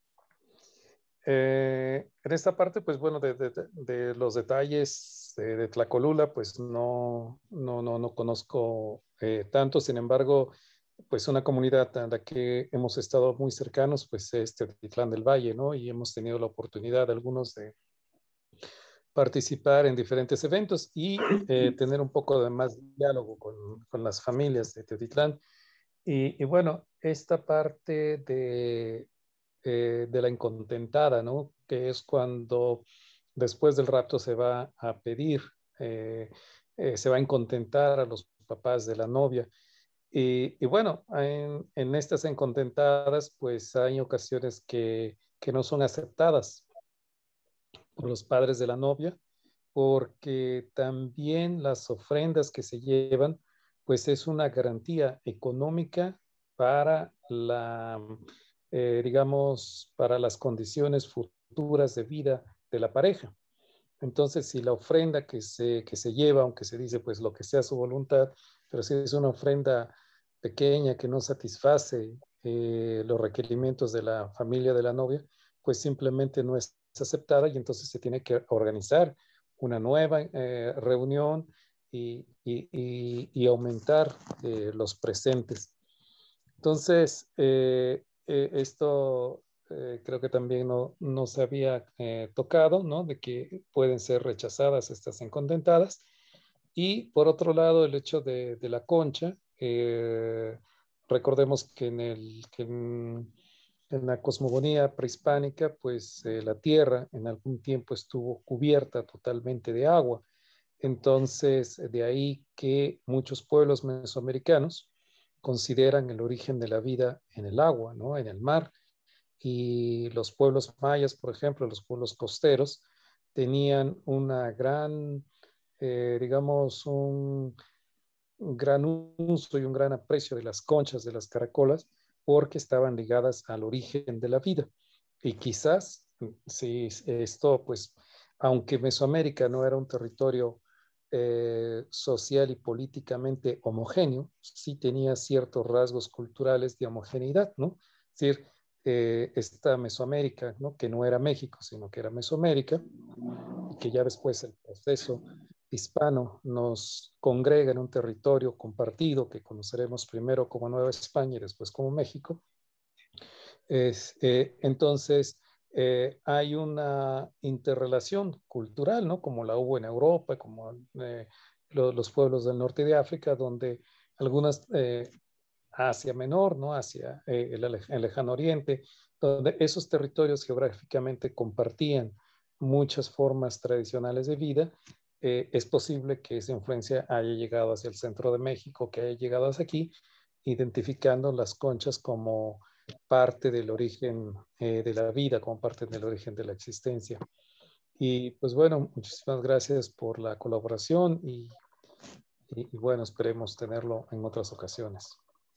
en esta parte, pues bueno, de los detalles de Tlacolula, pues no conozco tanto. Sin embargo, pues una comunidad a la que hemos estado muy cercanos, pues es Teotitlán del Valle, ¿no? Y hemos tenido la oportunidad, algunos, de participar en diferentes eventos y tener un poco de más diálogo con las familias de Teotitlán. Y bueno, esta parte de la incontentada, ¿no? Que es cuando después del rapto se va a pedir, se va a incontentar a los papás de la novia. Y bueno, en estas encontentadas, pues hay ocasiones que no son aceptadas por los padres de la novia, porque también las ofrendas que se llevan, pues es una garantía económica para digamos, para las condiciones futuras de vida de la pareja. Entonces, si la ofrenda que se lleva, aunque se dice pues lo que sea su voluntad, pero si es una ofrenda pequeña que no satisface los requerimientos de la familia de la novia, pues simplemente no es aceptada y entonces se tiene que organizar una nueva reunión y aumentar los presentes. Entonces, esto creo que también no se había tocado, ¿no? De que pueden ser rechazadas estas encontentadas. Y por otro lado, el hecho de la concha, recordemos que en la cosmogonía prehispánica, pues la tierra en algún tiempo estuvo cubierta totalmente de agua. Entonces, de ahí que muchos pueblos mesoamericanos consideran el origen de la vida en el agua, ¿no? En el mar. Y los pueblos mayas, por ejemplo, los pueblos costeros, tenían una gran, digamos, un gran uso y un gran aprecio de las conchas, de las caracolas, porque estaban ligadas al origen de la vida. Y quizás, si esto, pues, aunque Mesoamérica no era un territorio social y políticamente homogéneo, sí tenía ciertos rasgos culturales de homogeneidad, ¿no? Es decir, esta Mesoamérica, ¿no? Que no era México, sino que era Mesoamérica, y que ya después el proceso hispano nos congrega en un territorio compartido que conoceremos primero como Nueva España y después como México. Entonces, hay una interrelación cultural, ¿no? Como la hubo en Europa, como los pueblos del norte de África, donde algunas Asia Menor, ¿no? Hacia el lejano oriente, donde esos territorios geográficamente compartían muchas formas tradicionales de vida. Es posible que esa influencia haya llegado hacia el centro de México, que haya llegado hacia aquí, identificando las conchas como parte del origen de la vida, como parte del origen de la existencia. Y pues bueno, muchísimas gracias por la colaboración y bueno, esperemos tenerlo en otras ocasiones.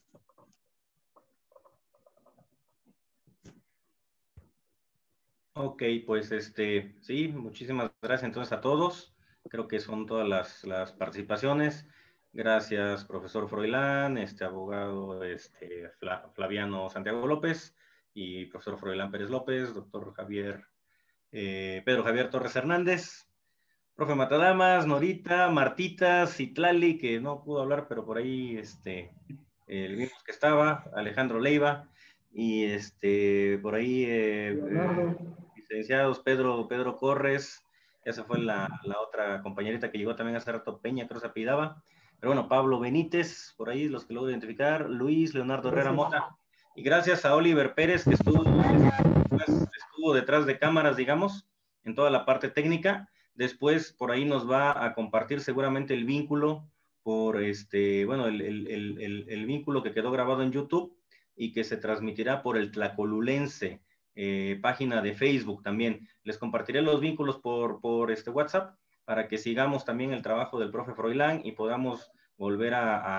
Ok, pues sí, muchísimas gracias entonces a todos. Creo que son todas las participaciones. Gracias, profesor Froilán, abogado Flaviano Santiago López y profesor Froilán Pérez López, doctor Pedro Javier Torres Hernández, profe Matadamas, Norita, Martita, Citlali, que no pudo hablar, pero por ahí el mismo que estaba, Alejandro Leiva, y por ahí licenciados Pedro Corres, ya se fue la otra compañerita que llegó también hace rato, Peña, creo que se apellidaba, pero bueno, Pablo Benítez, por ahí los que logro identificar, Luis Leonardo Herrera Mota, y gracias a Oliver Pérez, que estuvo detrás de cámaras, digamos, en toda la parte técnica. Después por ahí nos va a compartir seguramente el vínculo por bueno, el vínculo que quedó grabado en YouTube y que se transmitirá por el Tlacolulense, página de Facebook también. Les compartiré los vínculos por WhatsApp para que sigamos también el trabajo del profe Froilán y podamos volver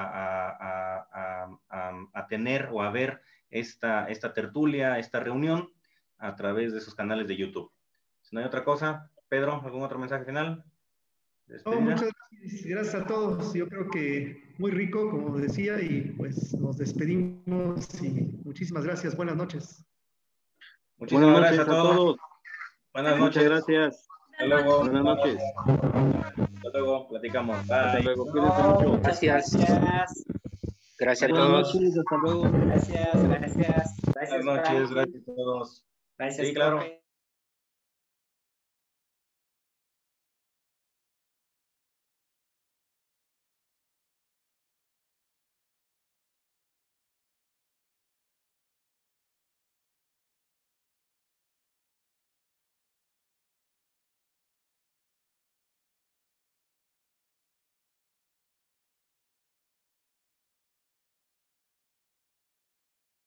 a tener o a ver esta tertulia, esta reunión a través de esos canales de YouTube. Si no hay otra cosa, Pedro, ¿algún otro mensaje final? No, muchas gracias a todos. Yo creo que muy rico, como decía, y pues nos despedimos y muchísimas gracias. Buenas noches. Muchísimas gracias a todos. Buenas noches. Muchas gracias. Hasta luego. Buenas noches. Hasta luego, platicamos. Bye. Hasta luego, cuídense mucho. Gracias. Gracias a todos. Hasta luego. Gracias. Buenas noches, gracias a todos. Gracias, sí, claro. profe.